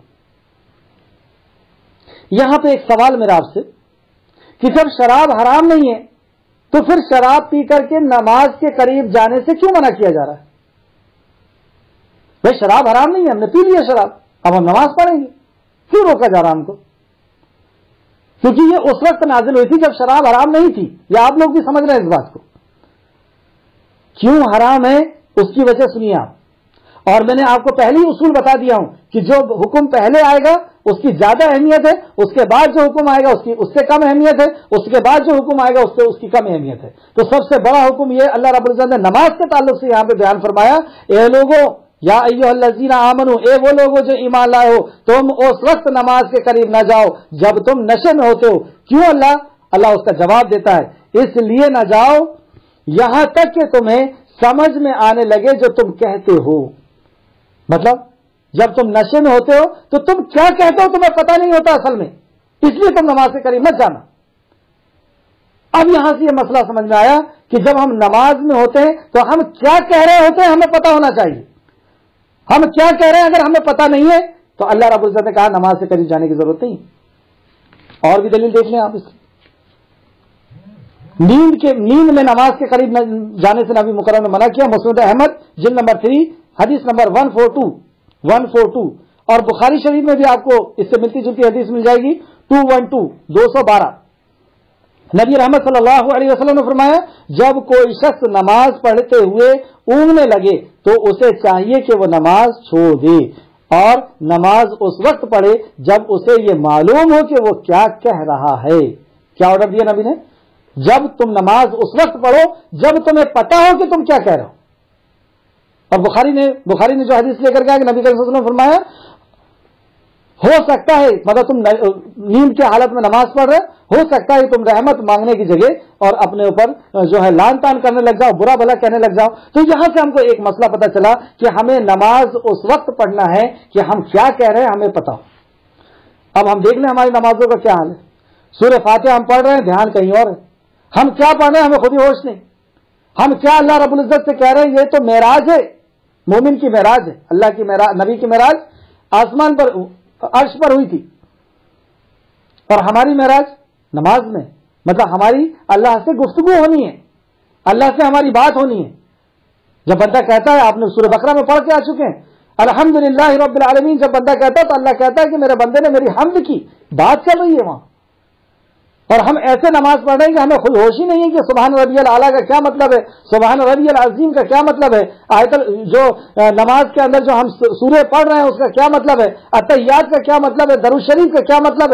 یہاں پہ ایک سوال میرا آپ سے, کہ جب شراب حرام نہیں ہے تو پھر شراب پی کر کے نماز کے قریب جانے سے کیوں منع کیا جا رہا ہے؟ بھائی شراب حرام نہیں ہے, ہم نے پی لیا شراب, اب ہم نماز پڑھیں گے, کیوں روکا جا رہا ہم کو؟ کیونکہ یہ اس وقت نازل ہوئی تھی جب شراب حرام نہیں تھی. یا آپ لوگ بھی سمجھ رہے ہیں اس بات کو؟ کیوں حرام ہے اس کی وجہ سنیے آپ. اور میں نے آپ کو پہلے ہی اصول بتا دیا ہوں کہ جو حکم پہلے آئے گا اس کی زیادہ اہمیت ہے, اس کے بعد جو حکم آئے گا اس سے کم اہمیت ہے, اس کے بعد جو حکم آئے گا اس کی کم اہمیت ہے. تو سب سے بڑا حکم یہ اللہ رب العزت نے نماز کے تعلق سے یہاں پہ بیان فرمایا, اے لوگوں, یا ایھا الذین آمنو, اے وہ لوگوں جو ایمان لائے ہو, تم اس وقت نماز کے قریب نہ جاؤ جب تم نشے میں ہوتے ہو. کیوں اللہ اس کا جواب دیتا ہے, اس لیے نہ جاؤ یہاں تک کہ تمہیں سمجھ میں آنے لگے جو تم کہتے ہو. مطلب جب تم نشے میں ہوتے ہو تو تم کیا کہتے ہو تمہیں پتہ نہیں ہوتا اصل میں, اس لیے تم نماز کے قریب مت جانا. اب یہاں سے یہ مسئلہ سمجھ میں آیا کہ جب ہم نماز میں ہوتے ہیں تو ہم کیا کہہ رہے ہوتے ہیں ہمیں پتہ ہونا چاہیے. ہم کیا کہہ رہے ہیں اگر ہمیں پتہ نہیں ہے تو اللہ رب العزت نے کہا نماز سے قریب جانے کی ضرورت نہیں. اور بھی دلیل دیکھ لیں آپ اس کی. نیند میں نماز کے قریب جانے سے نبی مکرم نے منع کیا. مسند احمد جلد نمبر 3 حدیث نمبر 142. اور بخاری شریف میں بھی آپ کو اس سے ملتی جلتی حدیث مل جائے گی 212. نبی رحمت صلی اللہ علیہ وسلم نے فرمایا, جب کوئی شخص نماز پڑھتے ہوئے اونگنے لگے تو اسے چاہیے کہ وہ نماز چھوڑ دے اور نماز اس وقت پڑھے جب اسے یہ معلوم ہو کہ وہ کیا کہہ رہا ہے. کیا آرڈر دیا نبی نے؟ جب تم نماز اس وقت پڑھو جب تمہیں پتا ہو کہ تم کیا کہہ رہے ہو. اور بخاری نے جو حدیث لے کر گیا کہ نبی صلی اللہ علیہ وسلم نے فرمایا, ہو سکتا ہے, مطلب تم نیند کی حالت میں نماز پڑھ رہے, ہو سکتا ہے تم رحمت مانگنے کی جگہ اور اپنے اوپر جو ہے لان تان کرنے لگ جاؤ, برا بھلا کہنے لگ جاؤ. تو یہاں سے ہم کو ایک مسئلہ پتا چلا کہ ہمیں نماز اس وقت پڑھنا ہے کہ ہم کیا کہہ رہے ہیں ہمیں پتا ہو. اب ہم دیکھ لیں ہماری نمازوں کا کیا حال ہے. سورہ فاتحہ ہم پڑھ رہے ہیں, دھیان کہیں اور ہے. ہم کیا پڑھ رہے ہیں ہمیں خود ہی ہوش نہیں. ہم کیا اللہ رب العزت سے کہہ رہے ہیں, یہ تو معراج ہے, مومن کی معراج ہے, اللہ کی معراج, نبی کی معراج آسمان پر عرش پر ہوئی تھی, اور ہماری معراج نماز میں, مطلب ہماری اللہ سے گفتگو ہونی ہے, اللہ سے ہماری بات ہونی ہے. جب بندہ کہتا ہے, آپ نے سورہ بقرہ میں پڑھ کے آ چکے ہیں, الحمدللہ رب العالمین, جب بندہ کہتا ہے تو اللہ کہتا ہے کہ میرے بندے نے میری حمد کی, بات چل رہی ہے وہاں. اور ہم ایسے نماز پڑھ رہے ہیں کہ ہمیں خود ہوش ہی نہیں ہے کہ سبحان ربی الاعلیٰ کا کیا مطلب ہے, سبحان ربی العظیم کا کیا مطلب ہے, آیت جو نماز کے اندر جو ہم سورہ پڑھ رہے ہیں اس کا کیا مطلب ہے, اتحیات کا کیا مطلب ہے, درود شریف کا کیا مطلب ہے.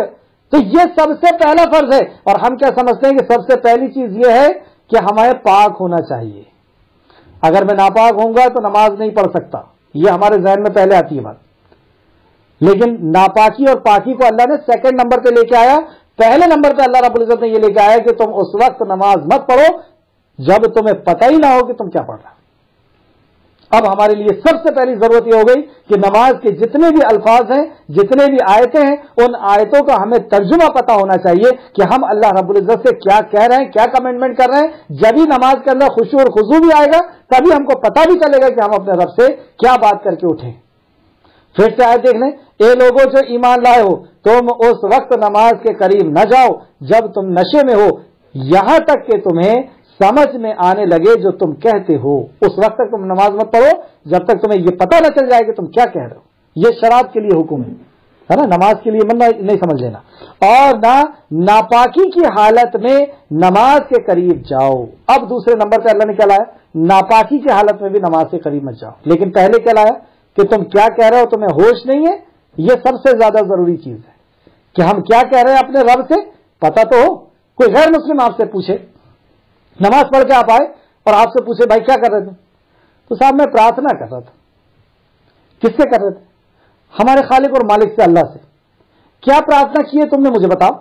تو یہ سب سے پہلا فرض ہے. اور ہم کیا سمجھتے ہیں کہ سب سے پہلی چیز یہ ہے کہ ہمیں پاک ہونا چاہیے. اگر میں ناپاک ہوں گا تو نماز نہیں پڑھ سکتا، یہ ہمارے ذہن میں پہلے آتی ہے بات. لیکن ناپاکی اور پاکی کو اللہ نے سیکنڈ نمبر پہ لے کے آیا. پہلے نمبر پہ اللہ رب العزت نے یہ لے کے آیا کہ تم اس وقت نماز مت پڑھو جب تمہیں پتہ ہی نہ ہو کہ تم کیا پڑھ رہا. اب ہمارے لیے سب سے پہلی ضرورت یہ ہو گئی کہ نماز کے جتنے بھی الفاظ ہیں، جتنے بھی آیتیں ہیں، ان آیتوں کا ہمیں ترجمہ پتا ہونا چاہیے کہ ہم اللہ رب العزت سے کیا کہہ رہے ہیں، کیا کمنٹمنٹ کر رہے ہیں. جبھی نماز کے اندر خشوع اور خضوع بھی آئے گا تبھی ہم کو پتا بھی چلے گا کہ ہم اپنے رب سے کیا بات کر کے اٹھیں. پھر سے آیت دیکھ لیں، اے لوگوں جو ایمان لائے ہو تم اس وقت نماز کے قریب نہ جاؤ جب تم نشے میں ہو، یہاں تک کہ تمہیں سمجھ میں آنے لگے جو تم کہتے ہو. اس وقت تک تم نماز مت پڑھو جب تک تمہیں یہ پتہ نہ چل جائے کہ تم کیا کہہ رہے ہو. یہ شراب کے لیے حکم ہے نا، نماز کے لیے نہیں سمجھ لینا. اور نہ ناپاکی کی حالت میں نماز کے قریب جاؤ. اب دوسرے نمبر پہ اللہ نے کیا لایا؟ ناپاکی کی حالت میں بھی نماز کے قریب مت جاؤ. لیکن پہلے کیا لایا کہ تم کیا کہہ رہے ہو، تمہیں ہوش نہیں ہے. یہ سب سے زیادہ ضروری چیز ہے کہ ہم کیا کہہ رہے ہیں اپنے رب سے پتہ تو ہو. کوئی غیر مسلم آپ سے پوچھے، نماز پڑھ کے آپ آئے اور آپ سے پوچھے بھائی کیا کر رہے تھے، تو صاحب میں پرارتھنا کر رہا تھا. کس سے کر رہے تھے؟ ہمارے خالق اور مالک سے، اللہ سے. کیا پرارتھنا کی ہے تم نے مجھے بتاؤ.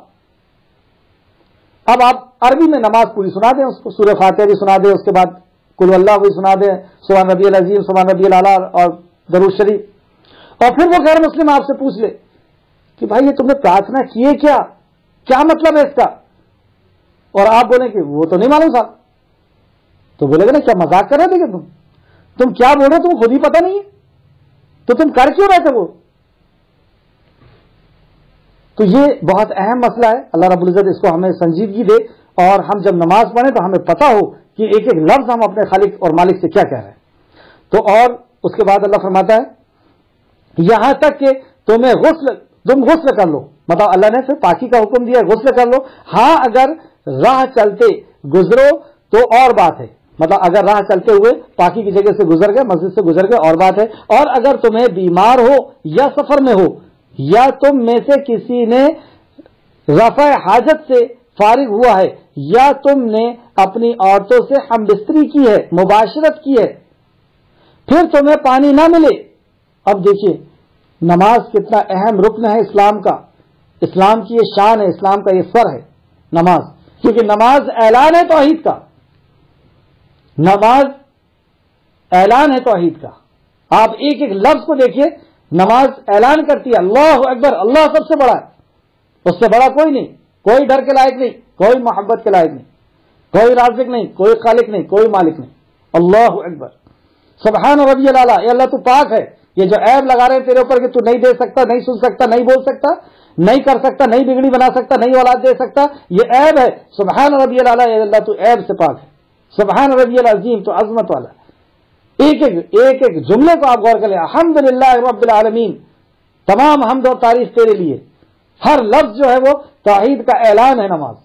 اب آپ عربی میں نماز پوری سنا دیں اس کو، سورہ فاتحہ بھی سنا دیں، اس کے بعد قل اللہ بھی سنا دیں، سبحان ربی العظیم، سبحان ربی الاعلیٰ اور درود شریف. اور پھر وہ غیر مسلم آپ سے پوچھ لے کہ بھائی یہ تم نے پرارتھنا کی ہے کیا مطلب ہے اس کا، اور آپ بولیں کہ وہ تو نہیں معلوم صاحب، تو بولے گا نا کیا مذاق کر رہے تھے کہ تم کیا بول رہے ہو، تم خود ہی پتہ نہیں ہے تو تم کر کیوں رہے تھے وہ. تو یہ بہت اہم مسئلہ ہے. اللہ رب العزت اس کو ہمیں سنجیدگی دے اور ہم جب نماز پڑھیں تو ہمیں پتہ ہو کہ ایک ایک لفظ ہم اپنے خالق اور مالک سے کیا کہہ رہے ہیں. تو اور اس کے بعد اللہ فرماتا ہے یہاں تک کہ تم غسل کر لو. مطلب اللہ نے پھر پاکی کا حکم دیا، غسل کر لو. ہاں اگر راہ چلتے گزرو تو اور بات ہے، مطلب اگر راہ چلتے ہوئے پاکی کی جگہ سے گزر گئے، مسجد سے گزر گئے اور بات ہے. اور اگر تمہیں بیمار ہو یا سفر میں ہو یا تم میں سے کسی نے رفع حاجت سے فارغ ہوا ہے یا تم نے اپنی عورتوں سے ہم بستری کی ہے، مباشرت کی ہے، پھر تمہیں پانی نہ ملے. اب دیکھیے نماز کتنا اہم رکن ہے اسلام کا. اسلام کی یہ شان ہے، اسلام کا یہ سر ہے نماز، کیونکہ نماز اعلان ہے توحید کا. نماز اعلان ہے توحید کا. آپ ایک ایک لفظ کو دیکھیے، نماز اعلان کرتی ہے اللہ اکبر، اللہ سب سے بڑا ہے، اس سے بڑا کوئی نہیں، کوئی ڈر کے لائق نہیں، کوئی محبت کے لائق نہیں، کوئی رازق نہیں، کوئی خالق نہیں، کوئی مالک نہیں. اللہ اکبر، سبحان ربی الاعلیٰ، اے اللہ تو پاک ہے. یہ جو عیب لگا رہے ہیں تیرے اوپر کہ تو نہیں دے سکتا، نہیں سن سکتا، نہیں بول سکتا، نہیں کر سکتا، نہیں بگڑی بنا سکتا، نہیں اولاد دے سکتا، یہ عیب ہے. سبحان ربی الاعلیٰ، اے اللہ تو عیب سے پاک ہے. سبحان ربی العظیم، تو عظمت والا. ایک ایک جملے کو آپ غور کریں. الحمدللہ رب العالمین، تمام حمد اور تعریف تیرے لیے. ہر لفظ جو ہے وہ توحید کا اعلان ہے. نماز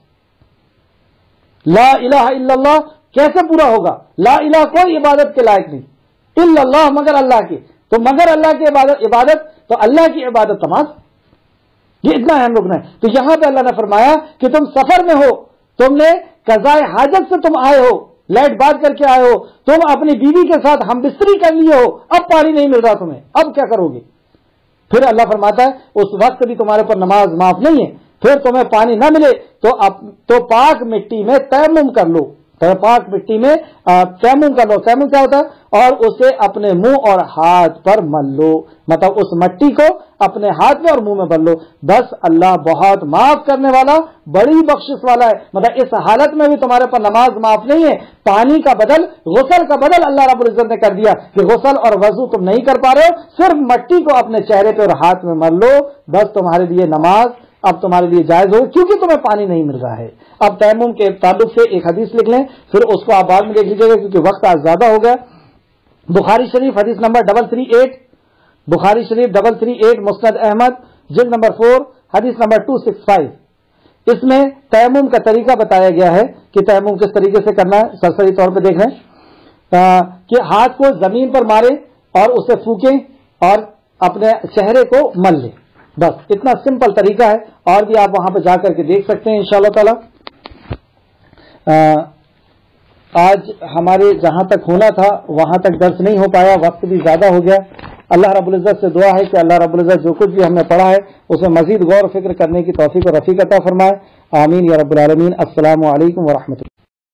لا الہ الا اللہ کیسے پورا ہوگا؟ لا الہ کوئی عبادت کے لائق نہیں، الا اللہ مگر اللہ کی. تو مگر اللہ کی عبادت تو اللہ کی عبادت نماز، یہ اتنا اہم رکن ہے. تو یہاں پہ اللہ نے فرمایا کہ تم سفر میں ہو، تم نے قضاء حاجت سے تم آئے ہو، لائٹ بات کر کے آئے ہو، تم اپنی بیوی کے ساتھ ہم بستری کر لیے ہو، اب پانی نہیں مل رہا تمہیں، اب کیا کرو گے؟ پھر اللہ فرماتا ہے اس وقت بھی تمہارے پر نماز معاف نہیں ہے. پھر تمہیں پانی نہ ملے تو پاک مٹی میں تیمم کر لو. پاک مٹی میں تیمم کر لو. تیمم کیا ہوتا ہے؟ اور اسے اپنے منہ اور ہاتھ پر مل لو. مطلب اس مٹی کو اپنے ہاتھ میں اور منہ میں مل لو. بس اللہ بہت معاف کرنے والا، بڑی بخشش والا ہے. مطلب اس حالت میں بھی تمہارے پر نماز معاف نہیں ہے. پانی کا بدل، غسل کا بدل اللہ رب العزت نے کر دیا کہ غسل اور وضو تم نہیں کر پا رہے ہو، صرف مٹی کو اپنے چہرے پہ اور ہاتھ میں مل لو. بس تمہارے لیے نماز اب تمہارے لیے جائز ہو، کیونکہ تمہیں پانی نہیں مل رہا ہے. اب تیمم کے تعلق سے ایک حدیث لکھ لیں، پھر اس کو آپ بعد میں دیکھ لیجیے گا کیونکہ وقت آج زیادہ ہو گیا. بخاری شریف حدیث نمبر 338، بخاری شریف 338، مسند احمد جلد نمبر 4 حدیث نمبر 265. اس میں تیمم کا طریقہ بتایا گیا ہے کہ تیمم کس طریقے سے کرنا ہے. سرسری طور پہ دیکھ لیں کہ ہاتھ کو زمین پر مارے اور اسے پھونکیں اور اپنے چہرے کو مل لیں. بس اتنا سمپل طریقہ ہے، اور بھی آپ وہاں پہ جا کر کے دیکھ سکتے ہیں انشاءاللہ تعالی۔ آج ہمارے جہاں تک ہونا تھا وہاں تک درس نہیں ہو پایا، وقت بھی زیادہ ہو گیا۔ اللہ رب العزت سے دعا ہے کہ اللہ رب العزت جو کچھ بھی ہم نے پڑھا ہے اس میں مزید غور و فکر کرنے کی توفیق و رفیق عطا فرمائے، آمین یا رب العالمین۔ السلام علیکم ورحمۃ اللہ۔